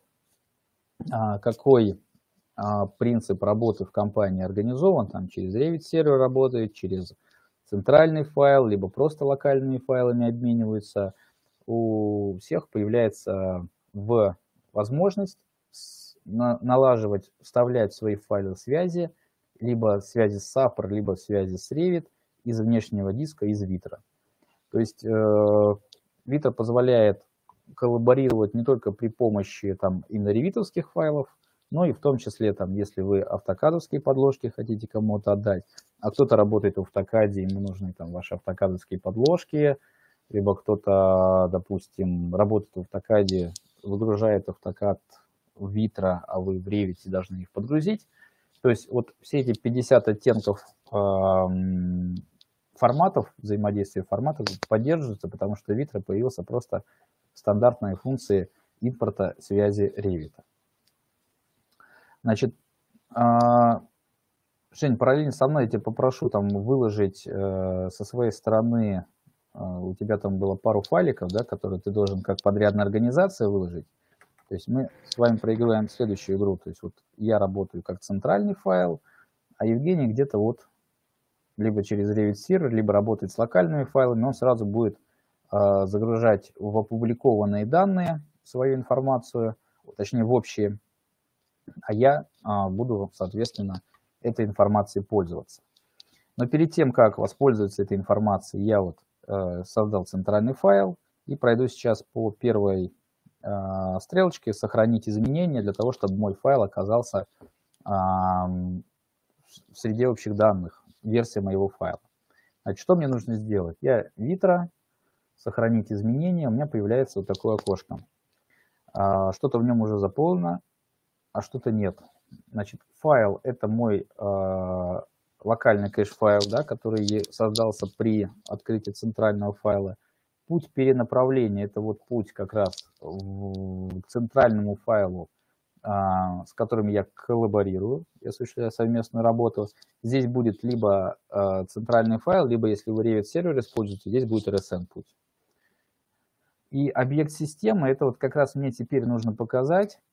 какой принцип работы в компании организован, там через Revit сервер работает, через центральный файл, либо просто локальными файлами обмениваются, у всех появляется в возможность налаживать, вставлять свои файлы связи, либо связи с саппор, либо связи с Revit из внешнего диска, из Vitra. То есть э, Vitra позволяет коллаборировать не только при помощи там иноревитовских файлов, но и в том числе, там, если вы автокадовские подложки хотите кому-то отдать, а кто-то работает в автокаде, ему нужны там ваши автокадовские подложки, либо кто-то, допустим, работает в автокаде, выгружает автокад в Vitra, а вы в Revit должны их подгрузить. То есть вот все эти пятьдесят оттенков э, форматов, взаимодействия форматов поддерживаются, потому что в Vitra появился просто стандартные функции импорта связи Revit. Значит, э, Жень, параллельно со мной я тебя попрошу там выложить э, со своей стороны, э, у тебя там было пару файликов, да, которые ты должен как подрядная организация выложить. То есть мы с вами проигрываем следующую игру. То есть вот я работаю как центральный файл, а Евгений где-то вот либо через Revit сервер, либо работает с локальными файлами, он сразу будет э, загружать в опубликованные данные свою информацию, точнее в общие, а я э, буду, соответственно, этой информацией пользоваться. Но перед тем, как воспользоваться этой информацией, я вот э, создал центральный файл и пройду сейчас по первой стрелочки «Сохранить изменения» для того, чтобы мой файл оказался а, в среде общих данных, версия моего файла. Значит, что мне нужно сделать? Я Vitra, «Сохранить изменения», у меня появляется вот такое окошко. А, что-то в нем уже заполнено, а что-то нет. Значит, файл — это мой а, локальный кэш-файл, да, который создался при открытии центрального файла. Путь перенаправления — это вот путь как раз к центральному файлу, а, с которым я коллаборирую, я осуществляю совместную работу. Здесь будет либо а, центральный файл, либо, если вы Revit сервер используете, здесь будет эр эс эн путь. И объект системы — это вот как раз мне теперь нужно показать,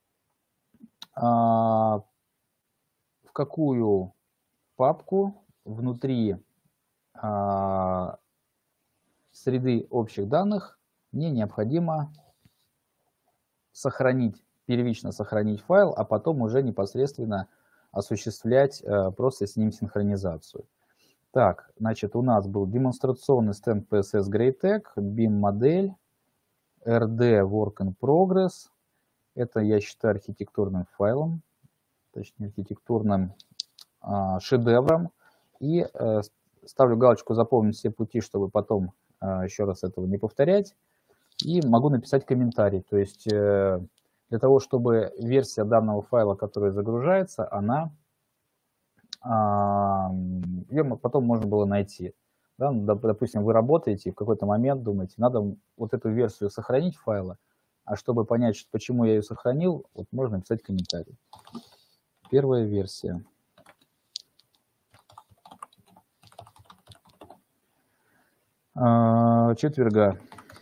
а, в какую папку внутри а, среды общих данных мне необходимо сохранить, первично сохранить файл, а потом уже непосредственно осуществлять э, просто с ним синхронизацию. Так, значит, у нас был демонстрационный стенд пи эс эс Greatech, бим модель, эр ди Work in Progress. Это я считаю архитектурным файлом, точнее архитектурным э, шедевром. И э, ставлю галочку «Запомнить все пути», чтобы потом еще раз этого не повторять, и могу написать комментарий. То есть для того, чтобы версия данного файла, который загружается, она ее потом можно было найти. Да? Ну, допустим, вы работаете, и в какой-то момент думаете, надо вот эту версию сохранить файла, а чтобы понять, почему я ее сохранил, вот можно написать комментарий. Первая версия. Четверга.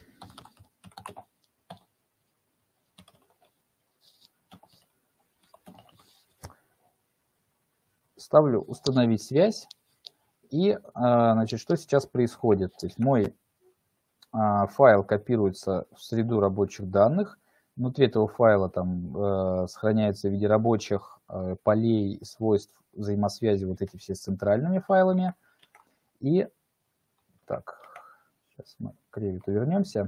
Ставлю «Установить связь». И, значит, что сейчас происходит? То есть мой файл копируется в среду рабочих данных. Внутри этого файла там э, сохраняется в виде рабочих э, полей, свойств взаимосвязи вот эти все с центральными файлами. И так, сейчас мы к Revit вернемся.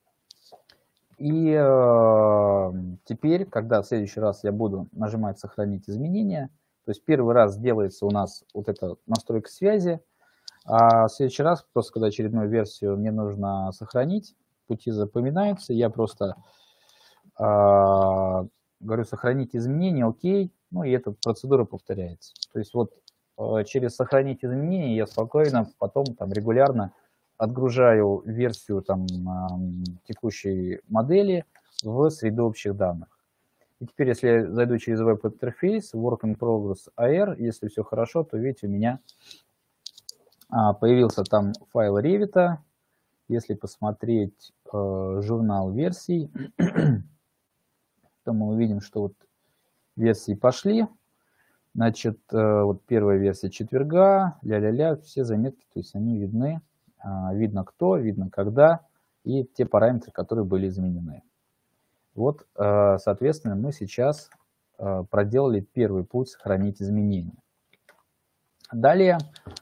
И э, теперь, когда в следующий раз я буду нажимать «Сохранить изменения», то есть первый раз делается у нас вот эта настройка связи, а в следующий раз, просто когда очередную версию мне нужно сохранить, пути запоминаются, я просто э, говорю «Сохранить изменения», окей, ну и эта процедура повторяется. То есть вот э, через «Сохранить изменения» я спокойно потом там регулярно отгружаю версию там, текущей модели в среду общих данных. И теперь, если я зайду через веб-интерфейс, Work in Progress эй ар, если все хорошо, то видите, у меня появился там файл Revit. Если посмотреть э, журнал версий, то мы увидим, что вот версии пошли. Значит, э, вот первая версия четверга, ля-ля-ля, все заметки, то есть они видны. Видно кто, видно когда и те параметры, которые были изменены. Вот, соответственно, мы сейчас проделали первый путь «Сохранить изменения». Далее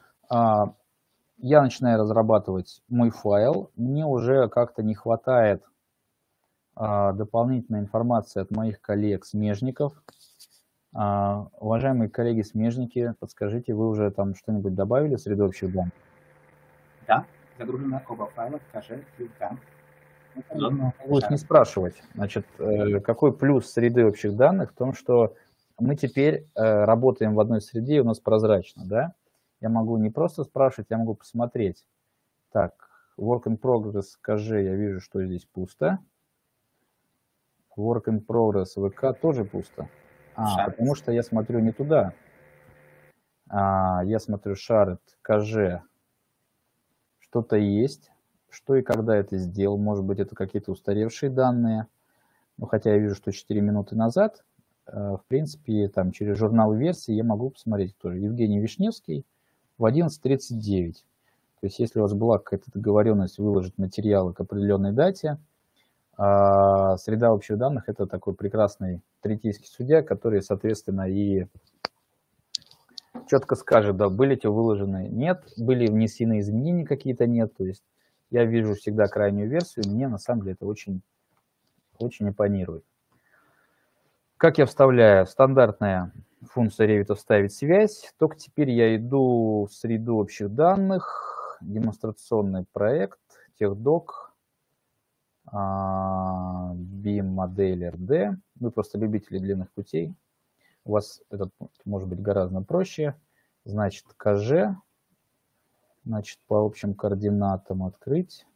я начинаю разрабатывать мой файл. Мне уже как-то не хватает дополнительной информации от моих коллег-смежников. Уважаемые коллеги-смежники, подскажите, вы уже там что-нибудь добавили в среду общих данных? Да, загружено оба файла в кэше Qt. Лучше не спрашивать. Значит, какой плюс среды общих данных в том, что мы теперь работаем в одной среде, и у нас прозрачно, да? Я могу не просто спрашивать, я могу посмотреть. Так, Work in Progress кэше, я вижу, что здесь пусто. Work in Progress ви кей тоже пусто. А, потому что я смотрю не туда. А, я смотрю Shared кэше. Что-то есть, что и когда это сделал, может быть, это какие-то устаревшие данные, но хотя я вижу, что четыре минуты назад, в принципе, там через журнал версии я могу посмотреть тоже. Евгений Вишневский в одиннадцать тридцать девять. То есть, если у вас была какая-то договоренность выложить материалы к определенной дате, среда общих данных – это такой прекрасный третейский судья, который, соответственно, и четко скажет, да, были те выложены, нет, были внесены изменения какие-то, нет. То есть я вижу всегда крайнюю версию, мне на самом деле это очень, очень импонирует. Как я вставляю? Стандартная функция Revit «Вставить связь». Только теперь я иду в среду общих данных, демонстрационный проект, техдок, бим модель эр ди. Вы просто любители длинных путей. У вас этот может быть гораздо проще. Значит, кэше. Значит, по общим координатам открыть.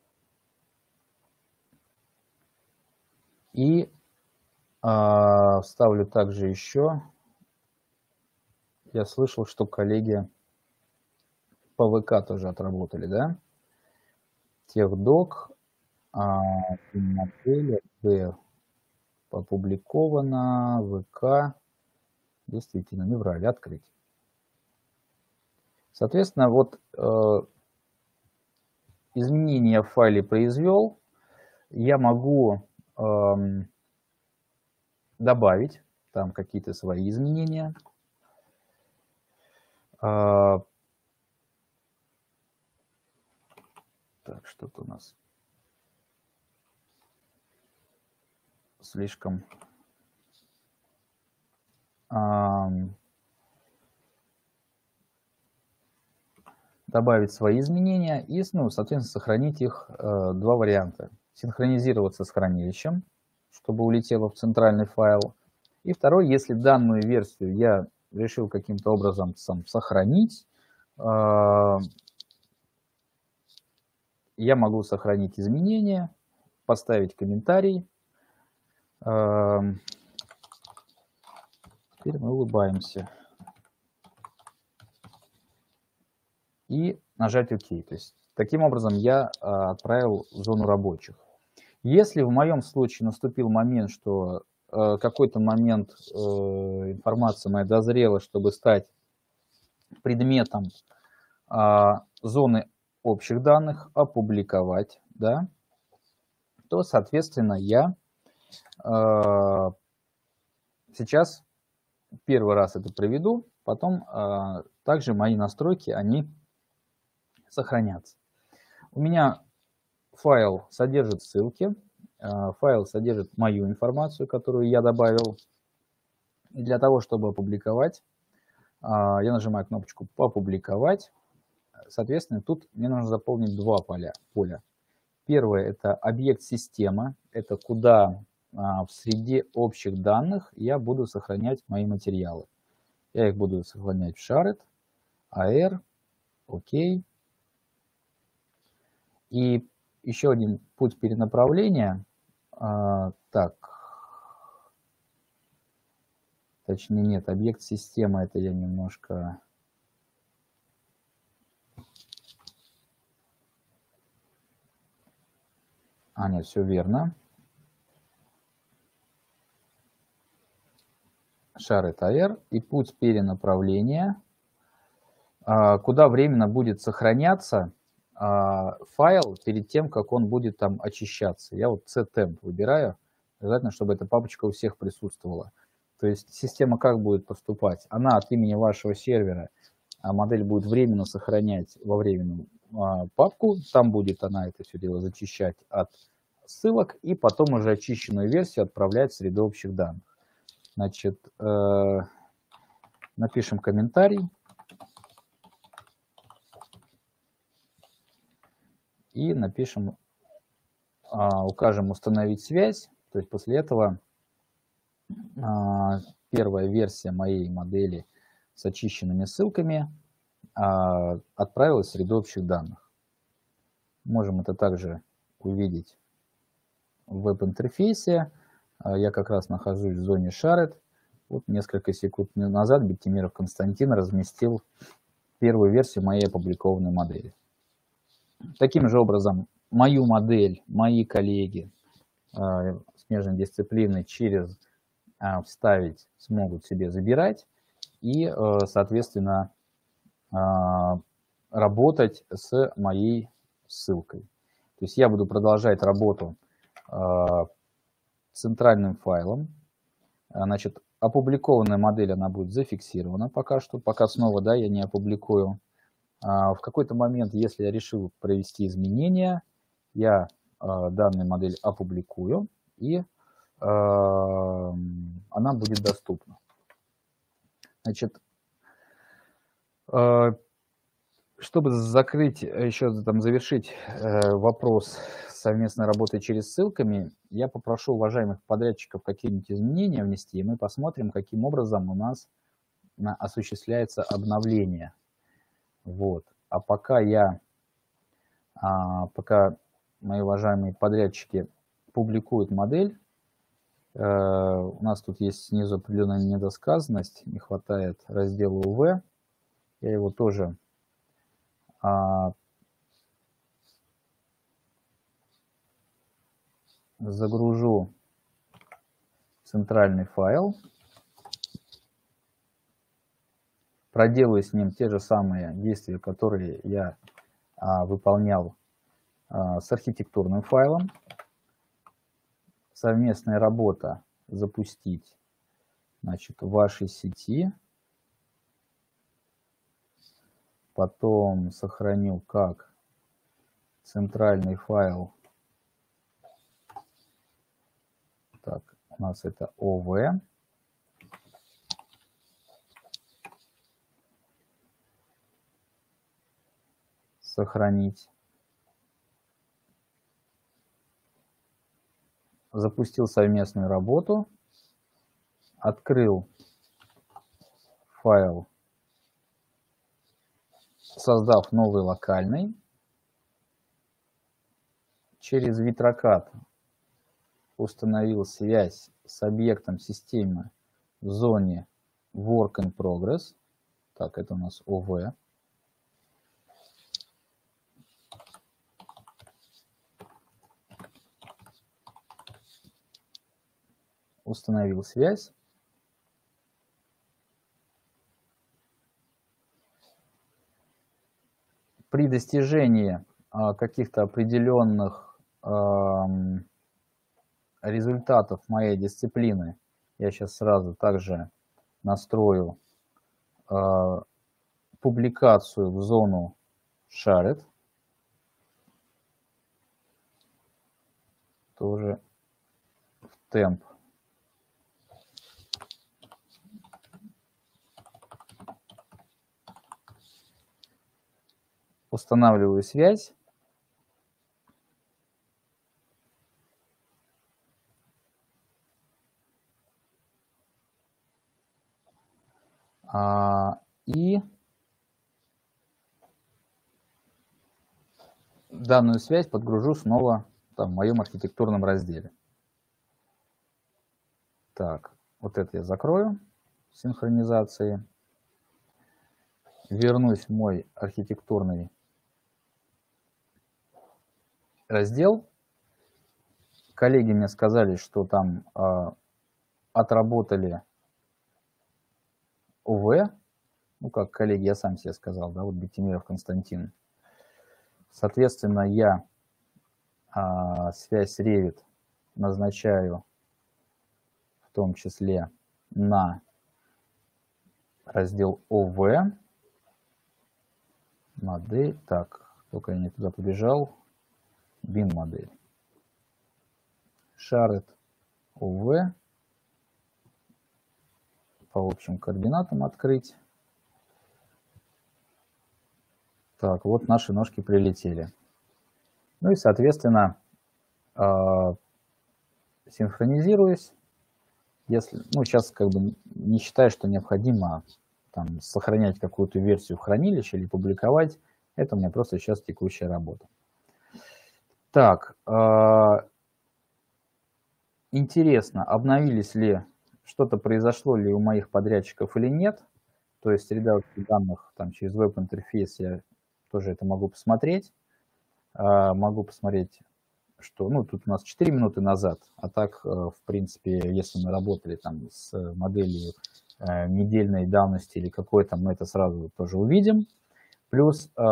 И э, вставлю также еще. Я слышал, что коллеги по вэ ка тоже отработали, да? Техдок. Э, модель эр ди опубликовано. вэ ка. Действительно, не врали, открыть. Соответственно, вот э, изменения в файле произвел. Я могу э, добавить там какие-то свои изменения. Э, так, что-то у нас слишком... добавить свои изменения и, ну, соответственно, сохранить их. Э, два варианта. Синхронизироваться с хранилищем, чтобы улетело в центральный файл. И второй, если данную версию я решил каким-то образом сам сохранить, э, я могу сохранить изменения, поставить комментарий. Эм, Теперь мы улыбаемся. И нажать ОК. То есть таким образом я а, отправил в зону рабочих. Если в моем случае наступил момент, что э, какой-то момент э, информация моя дозрела, чтобы стать предметом э, зоны общих данных, опубликовать, да, то, соответственно, я э, сейчас первый раз это проведу, потом э, также мои настройки, они сохранятся. У меня файл содержит ссылки, файл содержит мою информацию, которую я добавил. И для того, чтобы опубликовать, я нажимаю кнопочку «Опубликовать». Соответственно, тут мне нужно заполнить два поля. поля. Первое – это объект система. Это куда в среде общих данных я буду сохранять мои материалы. Я их буду сохранять в Shared, эй ар, ОК. И еще один путь перенаправления. А, так, точнее нет, объект системы, это я немножко... А, нет, все верно. Shared эй ар и путь перенаправления, а, куда временно будет сохраняться а, файл перед тем, как он будет там очищаться. Я вот ctemp выбираю, обязательно, чтобы эта папочка у всех присутствовала. То есть система как будет поступать? Она от имени вашего сервера, а модель будет временно сохранять во временную а, папку, там будет она это все дело зачищать от ссылок, и потом уже очищенную версию отправлять в среду общих данных. Значит, э, напишем комментарий. И напишем, а, укажем установить связь. То есть после этого а, первая версия моей модели с очищенными ссылками а, отправилась в среду общих данных. Можем это также увидеть в веб-интерфейсе. Я как раз нахожусь в зоне Shared. Вот несколько секунд назад Бектимиров Константин разместил первую версию моей опубликованной модели. Таким же образом, мою модель, мои коллеги э, смежной дисциплины через э, вставить смогут себе забирать и, э, соответственно, э, работать с моей ссылкой. То есть я буду продолжать работу э, центральным файлом. Значит, опубликованная модель, она будет зафиксирована пока что, пока снова, да, я не опубликую. В какой-то момент, если я решил провести изменения, я э, данную модель опубликую, и э, она будет доступна. Значит, э, чтобы закрыть, еще там завершить э, вопрос совместной работы через ссылками, я попрошу уважаемых подрядчиков какие-нибудь изменения внести, и мы посмотрим, каким образом у нас осуществляется обновление. Вот. А пока я, а, пока мои уважаемые подрядчики публикуют модель, э, у нас тут есть снизу определенная недосказанность, не хватает раздела ю ви. Я его тоже а, загружу в центральный файл, проделаю с ним те же самые действия, которые я а, выполнял а, с архитектурным файлом. Совместная работа запустить, значит, в вашей сети. Потом сохраню как центральный файл. Так, у нас это о ви. Сохранить. Запустил совместную работу. Открыл файл, создав новый локальный. через Vitrocad установил связь с объектом системы в зоне Work in Progress. Так, это у нас о вэ. Установил связь. При достижении а, каких-то определенных а, результатов моей дисциплины я сейчас сразу также настрою а, публикацию в зону Shared. Тоже в темп. Устанавливаю связь. А, и данную связь подгружу снова там, в моем архитектурном разделе. Так, вот это я закрою синхронизации. Вернусь в мой архитектурный раздел. Коллеги мне сказали, что там э, отработали о вэ. Ну, как коллеги, я сам себе сказал, да, вот Бектимиров Константин. Соответственно, я э, связь Revit назначаю в том числе на раздел о вэ. Модель. Так, только я не туда побежал. бин модель. Shared о вэ. По общим координатам открыть. Так, вот наши ножки прилетели. Ну и, соответственно, э, синхронизируюсь. Если, ну, сейчас как бы не считаю, что необходимо там, сохранять какую-то версию в хранилище или публиковать. Это у меня просто сейчас текущая работа. Так, э, интересно, обновились ли, что-то произошло ли у моих подрядчиков или нет. То есть среда данных там, через веб-интерфейс я тоже это могу посмотреть. Э, могу посмотреть, что, ну, тут у нас четыре минуты назад, а так, э, в принципе, если мы работали там с моделью э, недельной давности или какой-то, мы это сразу тоже увидим. Плюс э,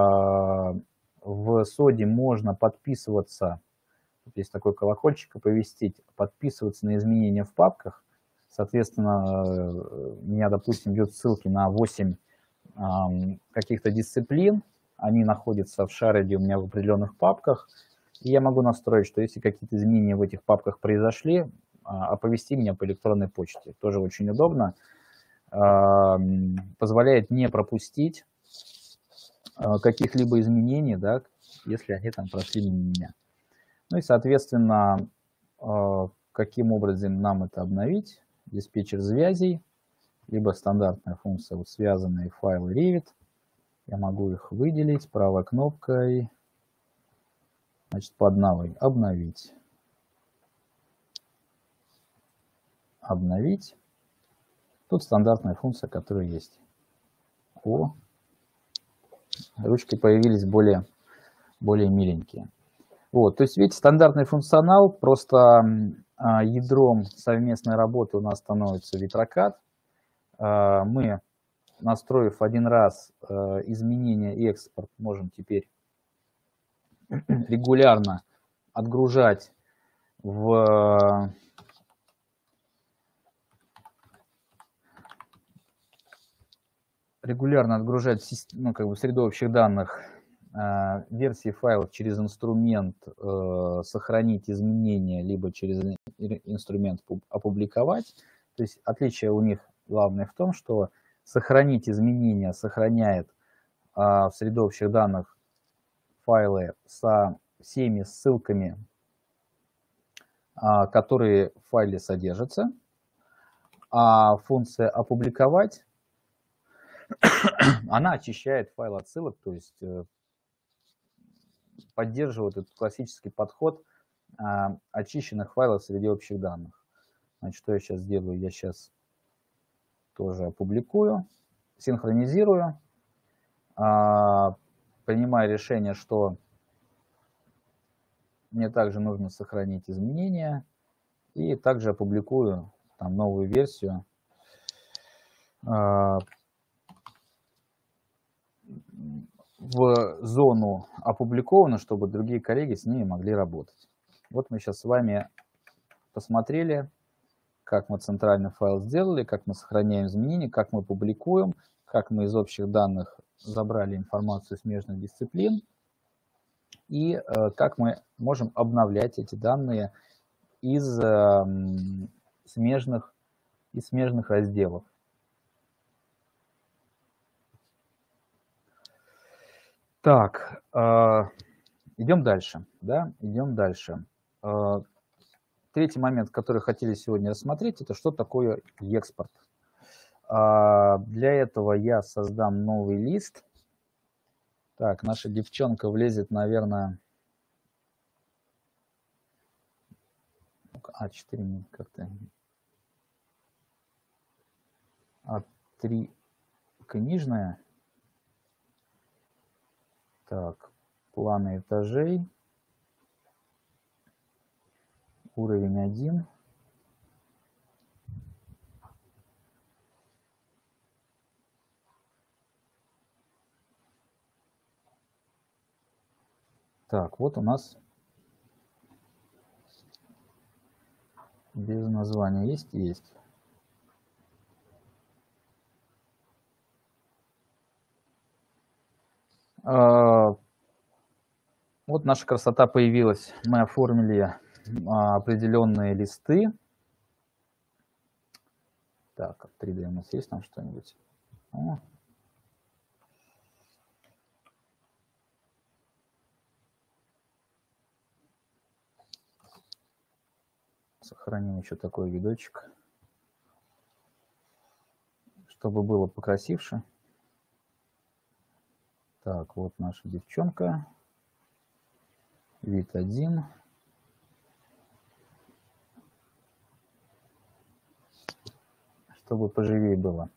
в соде можно подписываться, есть такой колокольчик, оповестить, подписываться на изменения в папках. Соответственно, у меня, допустим, идет ссылки на восемь э, каких-то дисциплин. Они находятся в Shared у меня в определенных папках. И я могу настроить, что если какие-то изменения в этих папках произошли, э, оповести меня по электронной почте. Тоже очень удобно. Э, позволяет не пропустить каких-либо изменений, да, если они там прошли мимо меня. Ну и, соответственно, каким образом нам это обновить? Диспетчер связей, либо стандартная функция, вот связанные файлы Revit. Я могу их выделить правой кнопкой, значит, под новой обновить. Обновить. Тут стандартная функция, которая есть. О, ручки появились более, более миленькие. Вот, то есть, видите, стандартный функционал, просто а, ядром совместной работы у нас становится Vitrocad. А, мы, настроив один раз а, изменения и экспорт, можем теперь регулярно отгружать в регулярно отгружать, ну, как бы в среду общих данных э, версии файлов через инструмент э, сохранить изменения, либо через инструмент опубликовать. То есть отличие у них главное в том, что сохранить изменения сохраняет э, в среду общих данных файлы со всеми ссылками, э, которые в файле содержатся, а функция опубликовать, она очищает файл от ссылок, то есть поддерживают этот классический подход а, очищенных файлов среди общих данных. Значит, что я сейчас сделаю? Я сейчас тоже опубликую, синхронизирую, а, принимаю решение, что мне также нужно сохранить изменения, и также опубликую там новую версию а, в зону опубликовано, чтобы другие коллеги с ними могли работать. Вот мы сейчас с вами посмотрели, как мы центральный файл сделали, как мы сохраняем изменения, как мы публикуем, как мы из общих данных забрали информацию смежных дисциплин и э, как мы можем обновлять эти данные из э, смежных, из смежных разделов. Так, э, идем дальше, да, идем дальше. Э, третий момент, который хотели сегодня рассмотреть, это что такое экспорт. Э, для этого я создам новый лист. Так, наша девчонка влезет, наверное, а четыре как-то, а три книжная. Так, планы этажей, уровень один. Так, вот у нас без названия есть? Есть. Вот наша красота появилась. Мы оформили определенные листы. Так, три дэ у нас есть там что-нибудь? Сохраним еще такой видочек, чтобы было покрасивше. Так, вот наша девчонка. Вид один. Чтобы поживее было.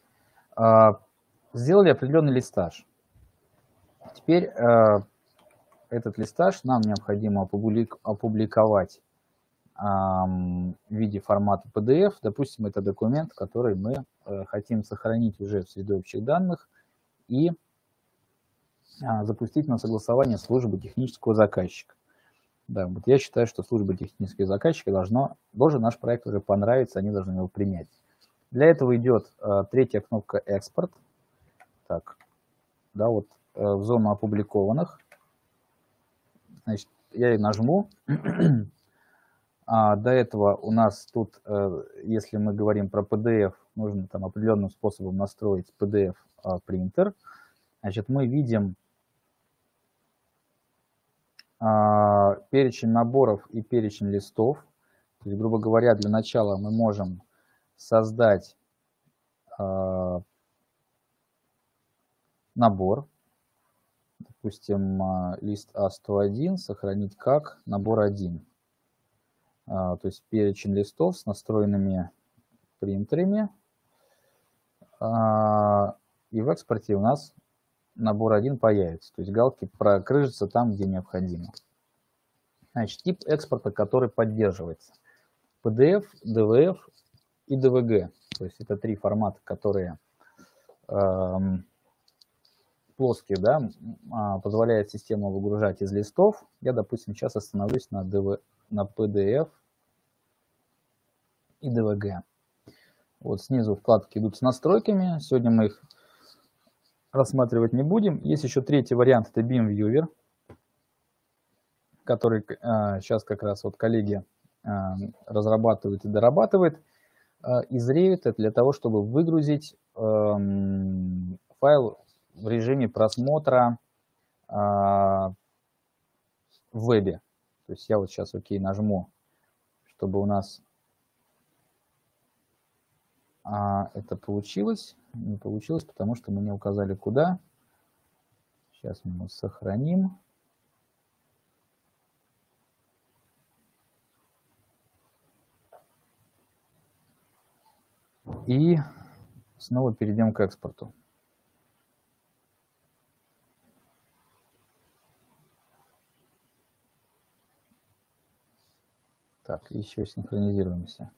Сделали определенный листаж. Теперь этот листаж нам необходимо опубликовать в виде формата пи ди эф. Допустим, это документ, который мы хотим сохранить уже в среде общих данных и запустить на согласование службы технического заказчика. Да, вот я считаю, что служба технического заказчика должно, должен наш проект уже понравиться, они должны его принять. Для этого идет третья кнопка «Экспорт». Так, да, вот в зону опубликованных. Значит, я и нажму. А до этого у нас тут, если мы говорим про пи ди эф, нужно там определенным способом настроить пи ди эф принтер. Значит, мы видим перечень наборов и перечень листов. То есть, грубо говоря, для начала мы можем создать набор. Допустим, лист а сто один сохранить как набор один. То есть перечень листов с настроенными принтерами. И в экспорте у нас набор один появится. То есть галки прокрыжатся там, где необходимо. Значит, тип экспорта, который поддерживается. пи ди эф, ди ви эф и ди ви джи. То есть это три формата, которые эм, плоские, да, позволяет система выгружать из листов. Я, допустим, сейчас остановлюсь на, ди ви, на пи ди эф и ди ви джи. Вот снизу вкладки идут с настройками. Сегодня мы их рассматривать не будем. Есть еще третий вариант, это BeamViewer, который э, сейчас как раз вот коллеги э, разрабатывают и дорабатывают. Э, из Revit это для того, чтобы выгрузить э, файл в режиме просмотра э, в вебе. То есть я вот сейчас ОК нажму, чтобы у нас э, это получилось. Не получилось, потому что мы не указали куда. Сейчас мы его сохраним. И снова перейдем к экспорту. Так, еще синхронизируемся.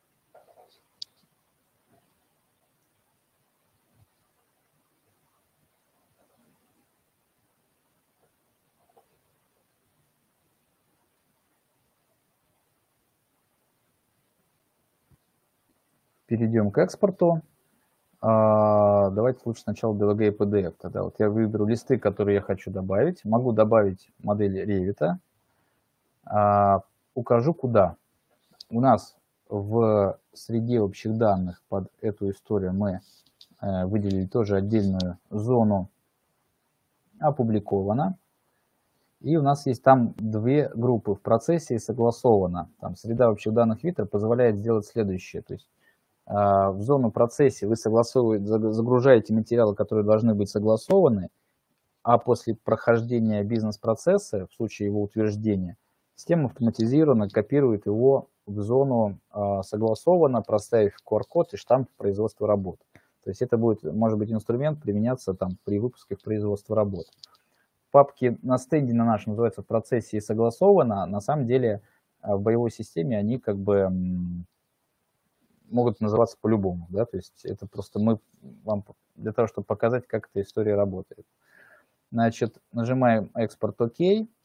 Перейдем к экспорту. А, давайте лучше сначала ди ви джи и пи ди эф. Тогда вот я выберу листы, которые я хочу добавить. Могу добавить модель Revit. А, укажу куда. У нас в среде общих данных под эту историю мы э, выделили тоже отдельную зону «Опубликовано». И у нас есть там две группы в процессе и согласовано. Там среда общих данных Витра позволяет сделать следующее. То есть э, в зону процессе вы согласовываете, загружаете материалы, которые должны быть согласованы, а после прохождения бизнес-процесса, в случае его утверждения, система автоматизированно копирует его в зону э, согласованно, проставив ку ар-код и штамп производства работ. То есть это будет, может быть, инструмент применяться там при выпуске производства работ. Папки на стенде на нашем называются в процессе и согласовано. На самом деле э, в боевой системе они как бы м, могут называться по-любому. Да? То есть это просто мы вам для того, чтобы показать, как эта история работает. Значит, нажимаем экспорт ОК.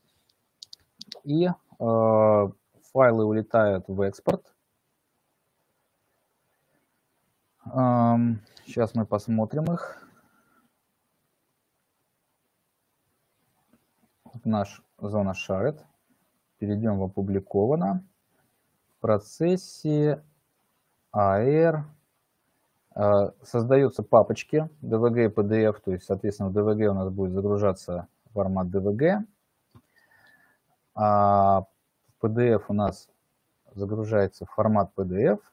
И э, файлы улетают в экспорт. Эм, сейчас мы посмотрим их. Вот наш зона шарит. Перейдем в опубликовано. В процессе эй ар э, создаются папочки ди ви джи и пи ди эф. То есть, соответственно, в ди ви джи у нас будет загружаться формат ди ви джи. А пи ди эф у нас загружается формат пи ди эф.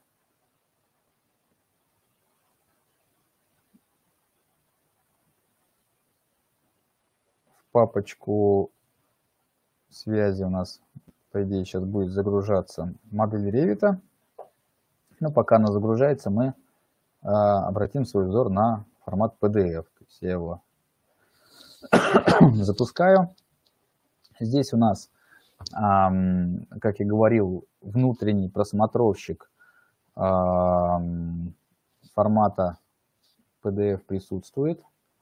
В папочку связи у нас, по идее, сейчас будет загружаться модель Revit. Но пока она загружается, мы э, обратим свой взор на формат пи ди эф. То есть я его запускаю. Здесь у нас, как я говорил, внутренний просмотровщик формата пи ди эф присутствует.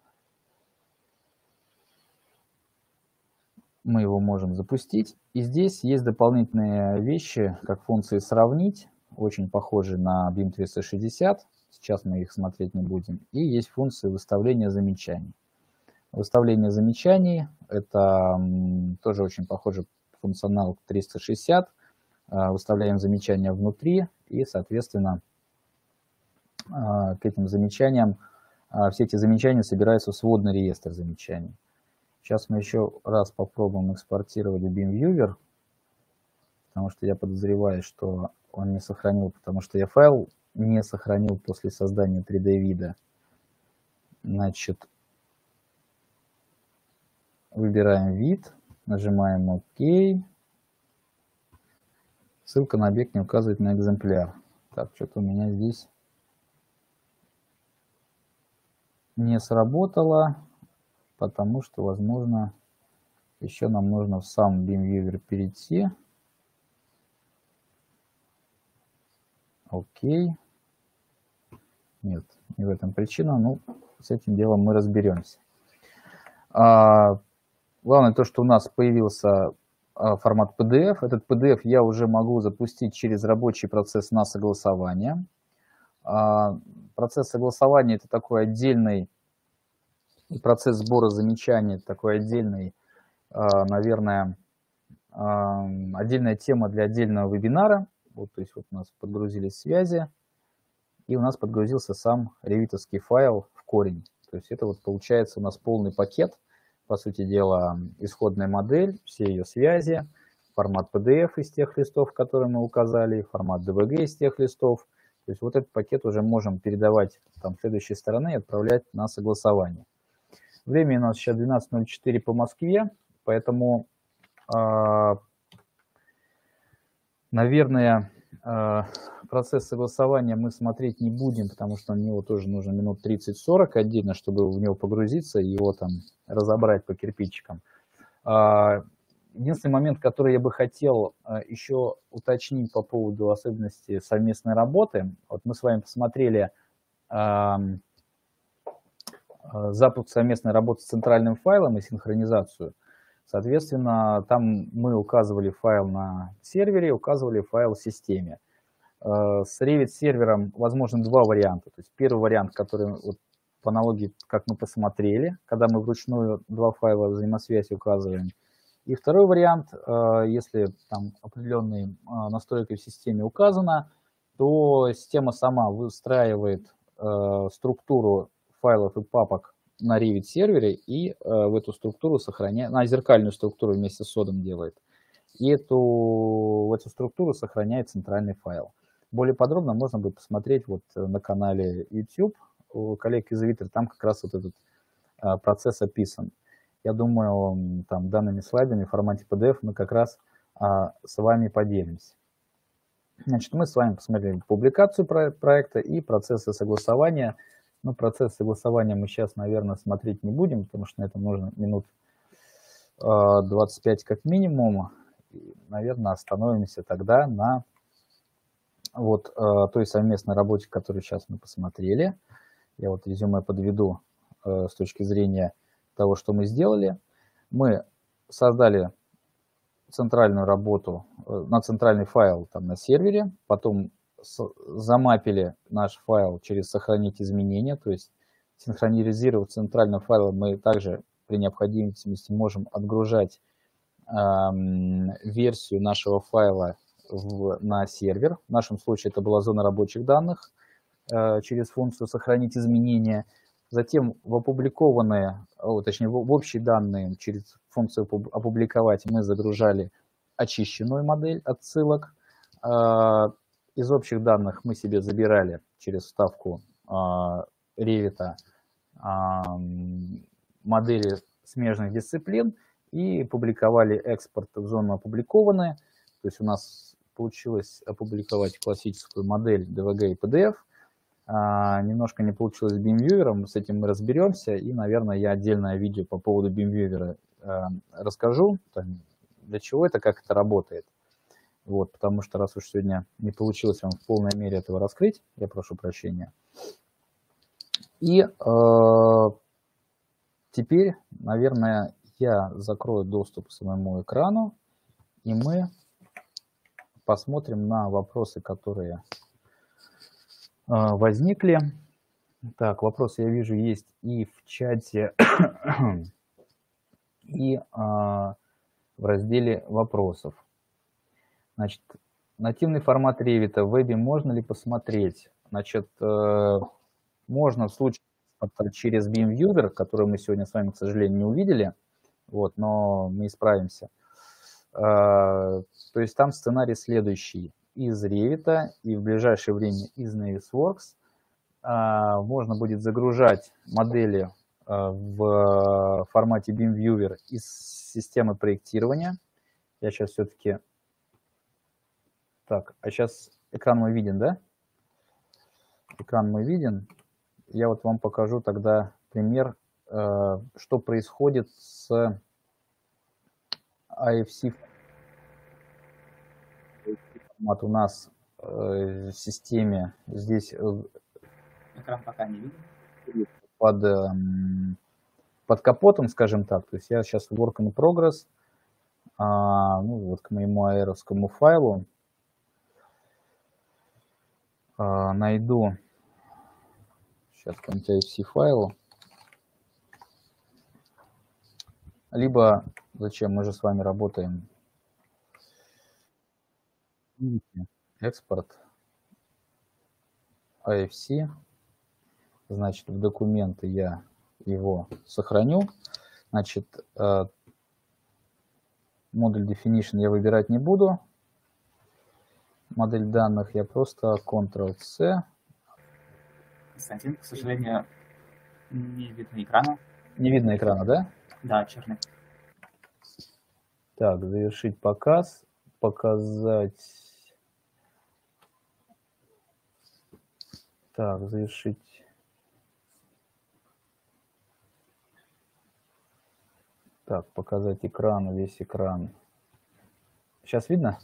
Мы его можем запустить. И здесь есть дополнительные вещи, как функции «Сравнить», очень похожи на бим триста шестьдесят. Сейчас мы их смотреть не будем. И есть функции выставления замечаний. Выставление замечаний – это тоже очень похожий функционал к триста шестьдесят. Выставляем замечания внутри и, соответственно, к этим замечаниям, все эти замечания собираются в сводный реестр замечаний. Сейчас мы еще раз попробуем экспортировать в BeamViewer, потому что я подозреваю, что он не сохранил, потому что я файл не сохранил после создания три дэ вида. Значит, выбираем вид, нажимаем ОК. Ссылка на объект не указывает на экземпляр. Так, что-то у меня здесь не сработало, потому что, возможно, еще нам нужно в сам BeamViewer перейти. Окей. Нет, не в этом причина. Ну, с этим делом мы разберемся. А, главное то, что у нас появился а, формат пи ди эф. Этот пи ди эф я уже могу запустить через рабочий процесс на согласование. А, процесс согласования – это такой отдельный процесс сбора замечаний, такой отдельный, а, наверное, а, отдельная тема для отдельного вебинара. Вот, то есть вот у нас подгрузились связи, и у нас подгрузился сам ревитовский файл в корень. То есть это вот получается у нас полный пакет, по сути дела, исходная модель, все ее связи, формат пи ди эф из тех листов, которые мы указали, формат ди ви джи из тех листов. То есть вот этот пакет уже можем передавать там следующей стороны и отправлять на согласование. Время у нас сейчас двенадцать ноль четыре по Москве, поэтому... Наверное, Процесс согласования мы смотреть не будем, потому что на него тоже нужно минут тридцать-сорок отдельно, чтобы в него погрузиться и его там разобрать по кирпичикам. Единственный момент, который я бы хотел еще уточнить по поводу особенностей совместной работы. Вот мы с вами посмотрели запуск совместной работы с центральным файлом и синхронизацию. Соответственно, там мы указывали файл на сервере, указывали файл в системе. С Revit сервером возможно два варианта. То есть первый вариант, который вот по аналогии, как мы посмотрели, когда мы вручную два файла взаимосвязи указываем. И второй вариант, если там определенной настройкой в системе указано, то система сама выстраивает структуру файлов и папок на Revit сервере и в эту структуру сохраняет, на зеркальную структуру вместе с содом делает. И эту, в эту структуру сохраняет центральный файл. Более подробно можно будет посмотреть вот на канале YouTube у коллег из Vitra, там как раз вот этот процесс описан. Я думаю, там данными слайдами в формате пи ди эф мы как раз а, с вами поделимся. Значит, мы с вами посмотрели публикацию про проекта и процессы согласования. Ну, процесс согласования мы сейчас, наверное, смотреть не будем, потому что на это нужно минут а, двадцать пять как минимум. И, наверное, остановимся тогда на вот а, той совместной работе, которую сейчас мы посмотрели. Я вот резюме подведу а, с точки зрения того, что мы сделали. Мы создали центральную работу на центральный файл там на сервере, потом замапили наш файл через сохранить изменения, то есть синхронизировав центральным файлом мы также при необходимости можем отгружать э, версию нашего файла в, на сервер. В нашем случае это была зона рабочих данных э, через функцию сохранить изменения. Затем в опубликованные, о, точнее в общие данные через функцию опубликовать мы загружали очищенную модель отсылок. Из общих данных мы себе забирали через вставку Revit модели смежных дисциплин и публиковали экспорт в зону опубликованные. То есть у нас получилось опубликовать классическую модель ди ви джи и пи ди эф. А, немножко не получилось с BeamViewer, с этим мы разберемся, и, наверное, я отдельное видео по поводу BeamViewer а, расскажу, там, для чего это, как это работает. Вот, потому что раз уж сегодня не получилось вам в полной мере этого раскрыть, я прошу прощения. И а, теперь, наверное, я закрою доступ к своему экрану, и мы посмотрим на вопросы, которые возникли. Так, вопросы, я вижу, есть и в чате, и а, в разделе вопросов. Значит, нативный формат Revit в вебе можно ли посмотреть? Значит, э, можно в случае через BeamViewer, который мы сегодня с вами, к сожалению, не увидели, вот, но мы исправимся. Э, то есть там сценарий следующий. Из Revit и в ближайшее время из Navisworks а, можно будет загружать модели а, в формате BeamViewer из системы проектирования. Я сейчас все-таки... Так, а сейчас экран мой виден, да? Экран мой виден. Я вот вам покажу тогда пример, а, что происходит с эй эф си. Формат у нас э, в системе здесь экран пока не виден. Под, э, под капотом, скажем так. То есть я сейчас в Work in Progress, а, ну, вот к моему аэровскому файлу а, найду сейчас какой-нибудь эй эф си файл. Либо зачем, мы же с вами работаем. Экспорт эй эф си, значит, в документы я его сохраню. Значит, модуль definition я выбирать не буду. Модель данных я просто контрол-C. Константин, к сожалению, не видно экрана. Не видно экрана, да? Да, черный. Так, завершить показ. Показать Так, завершить. Так, показать экран, весь экран. Сейчас видно?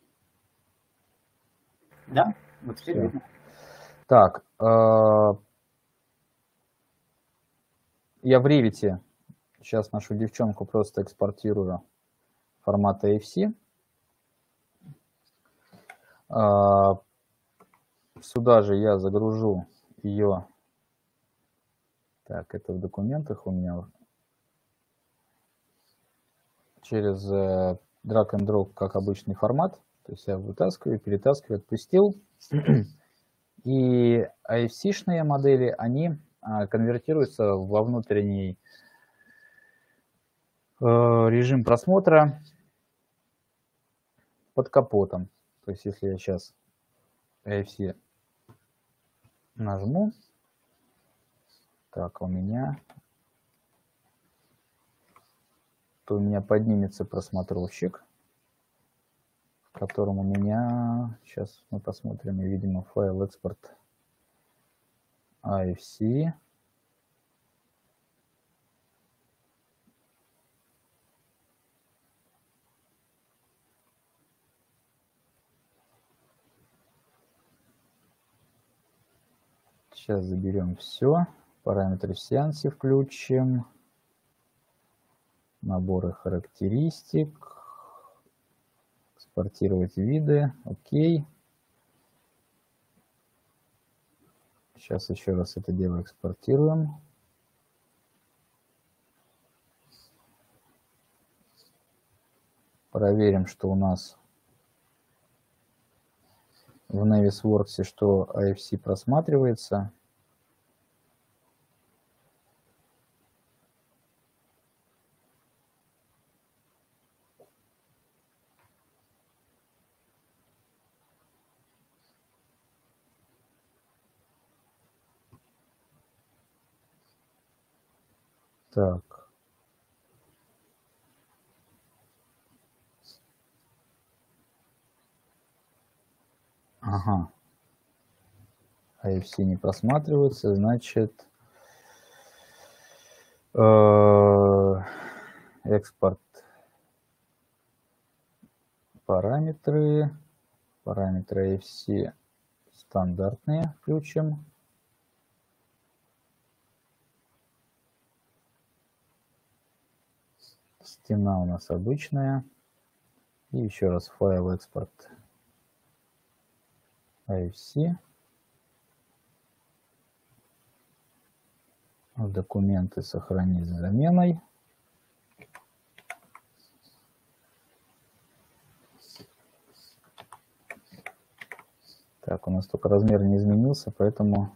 Да, вот теперь Всё. видно. Так, а я в Revit сейчас нашу девчонку просто экспортирую формата эй эф си. А, сюда же я загружу ее. Так, это в документах у меня. Через э, drag and drop, как обычный формат. То есть я вытаскиваю, перетаскиваю, отпустил. И эй эф си-шные модели, они а, конвертируются во внутренний э, режим просмотра под капотом. То есть если я сейчас эй эф си нажму, так, у меня, то у меня поднимется просмотровщик, в котором у меня, сейчас мы посмотрим, видимо, файл экспорт эй эф си. Сейчас заберем все. Параметры в сеансе включим. Наборы характеристик. Экспортировать виды. Окей. Сейчас еще раз это дело экспортируем. Проверим, что у нас в Navisworks, что эй эф си просматривается. Так. Ага. эй эф си не просматривается, значит, э, экспорт параметры, параметры эй эф си стандартные включим. Стена у нас обычная. И еще раз файл экспорт эй эф си. Документы сохранить с заменой. Так, у нас только размер не изменился, поэтому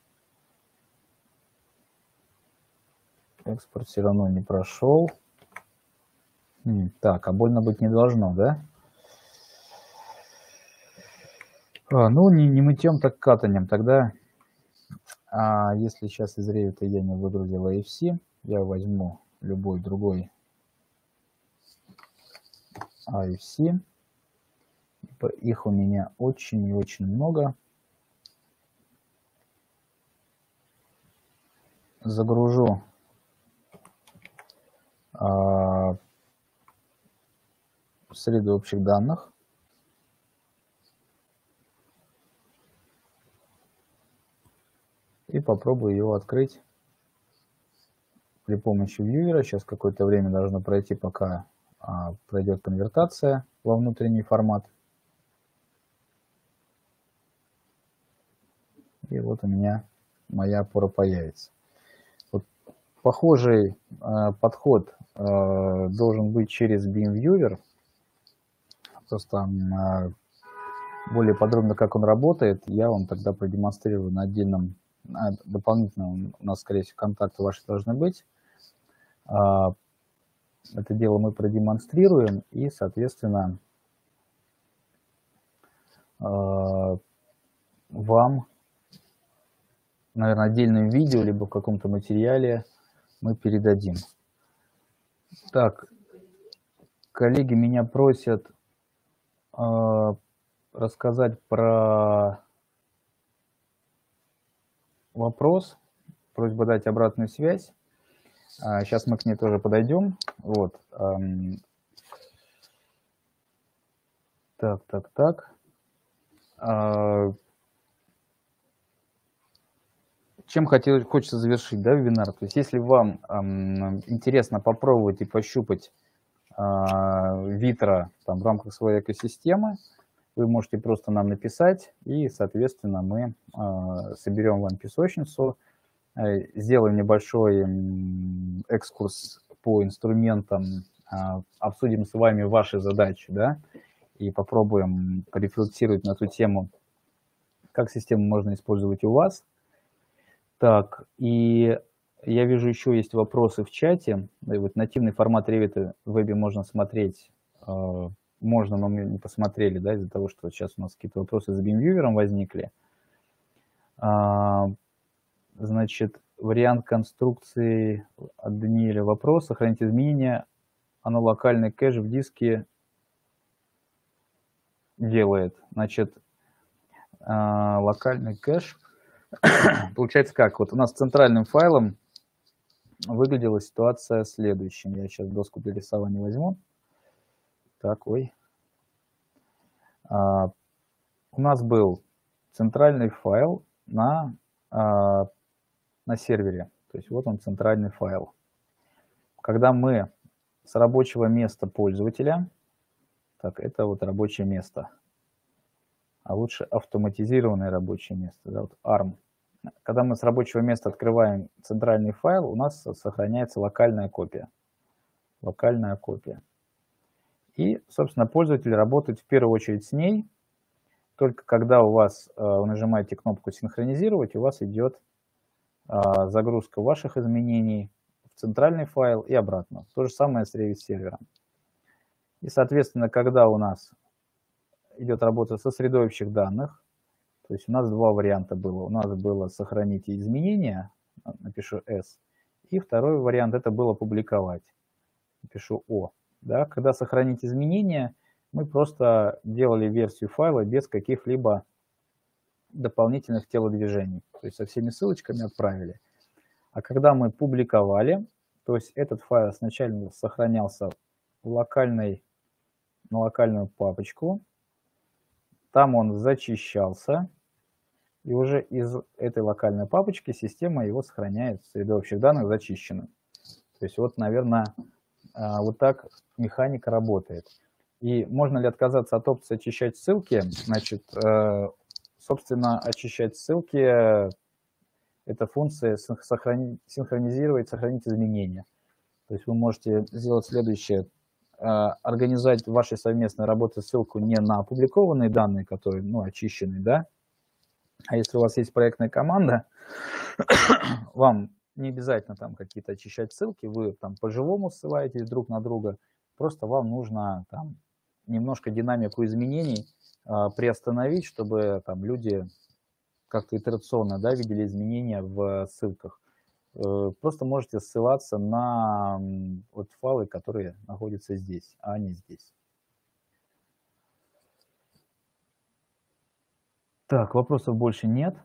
экспорт все равно не прошел. Так, а больно быть не должно, да? А, ну, не, не мытьем, так катанием. Тогда, а, если сейчас из Revit я не выгрузил эй эф си, я возьму любой другой эй эф си. Их у меня очень и очень много. Загружу а, среду общих данных. И попробую его открыть при помощи вьюера. Сейчас какое-то время должно пройти, пока а, пройдет конвертация во внутренний формат. И вот у меня моя опора появится. Вот похожий э, подход э, должен быть через BeamViewer. Просто э, более подробно, как он работает, я вам тогда продемонстрирую на отдельном, на, дополнительно у нас, скорее всего, контакты ваши должны быть. Э, это дело мы продемонстрируем и, соответственно, э, вам, наверное, отдельное видео, либо в каком-то материале мы передадим. Так, коллеги меня просят э, рассказать про вопрос, просьба дать обратную связь. Сейчас мы к ней тоже подойдем. Вот. Так, так, так. Чем хотел, хочется завершить, да, вебинар? То есть если вам эм, интересно попробовать и пощупать э, Витро там, в рамках своей экосистемы, вы можете просто нам написать, и, соответственно, мы э, соберем вам песочницу, э, сделаем небольшой э, экскурс по инструментам, э, обсудим с вами ваши задачи, да, и попробуем порефлексировать на ту тему, как систему можно использовать у вас. Так, и я вижу, еще есть вопросы в чате. Вот нативный формат Revit в вебе можно смотреть, э, можно, но мы не посмотрели, да, из-за того, что сейчас у нас какие-то вопросы с BeamViewer возникли. А, значит, вариант конструкции от Даниэля. Вопрос: сохранить изменения, оно локальный кэш в диске делает. Значит, э, локальный кэш. Получается как? Вот у нас центральным файлом выглядела ситуация следующим. Я сейчас доску для рисования возьму. Так, ой. А, у нас был центральный файл на, а, на сервере. То есть вот он, центральный файл. Когда мы с рабочего места пользователя, так, это вот рабочее место, а лучше автоматизированное рабочее место, да, вот арм. Когда мы с рабочего места открываем центральный файл, у нас сохраняется локальная копия. Локальная копия. И, собственно, пользователь работает в первую очередь с ней. Только когда у вас, вы нажимаете кнопку «Синхронизировать», у вас идет загрузка ваших изменений в центральный файл и обратно. То же самое с Revit сервером. И, соответственно, когда у нас идет работа со средой общих данных, то есть у нас два варианта было. У нас было сохранить изменения, напишу S, и второй вариант это было публиковать, напишу O. Да? Когда сохранить изменения, мы просто делали версию файла без каких-либо дополнительных телодвижений, то есть со всеми ссылочками отправили. А когда мы публиковали, то есть этот файл сначала сохранялся в локальной, на локальную папочку, там он зачищался, и уже из этой локальной папочки система его сохраняет в среду общих данных зачищенным. То есть вот, наверное, вот так механика работает. И можно ли отказаться от опции очищать ссылки? Значит, собственно, очищать ссылки – это функция синхронизировать, сохранить изменения. То есть вы можете сделать следующее. Организовать в вашей совместной работе ссылку не на опубликованные данные, которые, ну, очищены, да, а если у вас есть проектная команда, вам не обязательно там какие-то очищать ссылки, вы там по-живому ссылаетесь друг на друга, просто вам нужно там немножко динамику изменений э, приостановить, чтобы там люди как-то итерационно, да, видели изменения в ссылках. Э, просто можете ссылаться на вот файлы, которые находятся здесь, а не здесь. Так, вопросов больше нет.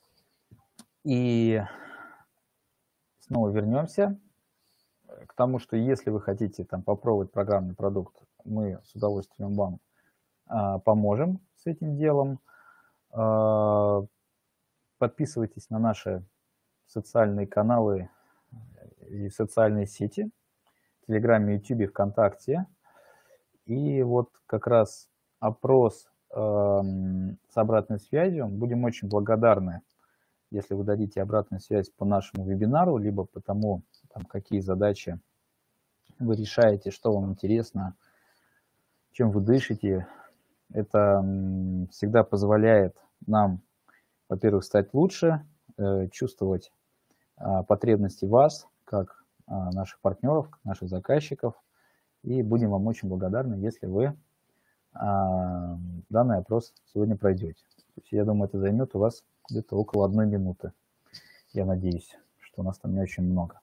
И снова вернемся к тому, что если вы хотите там попробовать программный продукт, мы с удовольствием вам а, поможем с этим делом. А, подписывайтесь на наши социальные каналы и социальные сети, в Телеграме, Ютубе, ВКонтакте. И вот как раз опрос с обратной связью. Будем очень благодарны, если вы дадите обратную связь по нашему вебинару, либо по тому, там, какие задачи вы решаете, что вам интересно, чем вы дышите. Это всегда позволяет нам, во-первых, стать лучше, чувствовать потребности вас, как наших партнеров, наших заказчиков. И будем вам очень благодарны, если вы данный опрос сегодня пройдете. То есть, я думаю, это займет у вас где-то около одной минуты. Я надеюсь, что у нас там не очень много.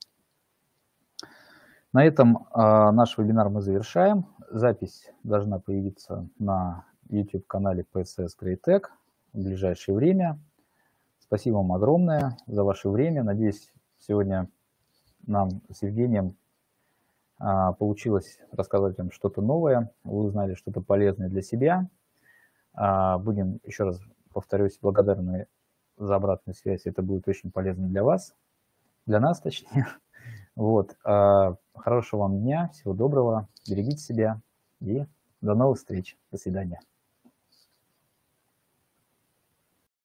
На этом а, наш вебинар мы завершаем. Запись должна появиться на YouTube-канале пи эс эс Great Tech в ближайшее время. Спасибо вам огромное за ваше время. Надеюсь, сегодня нам с Евгением а, получилось рассказать вам что-то новое. Вы узнали что-то полезное для себя. А, будем, еще раз повторюсь, благодарны за обратную связь. Это будет очень полезно для вас, для нас точнее. Вот. А, хорошего вам дня, всего доброго, берегите себя и до новых встреч. До свидания.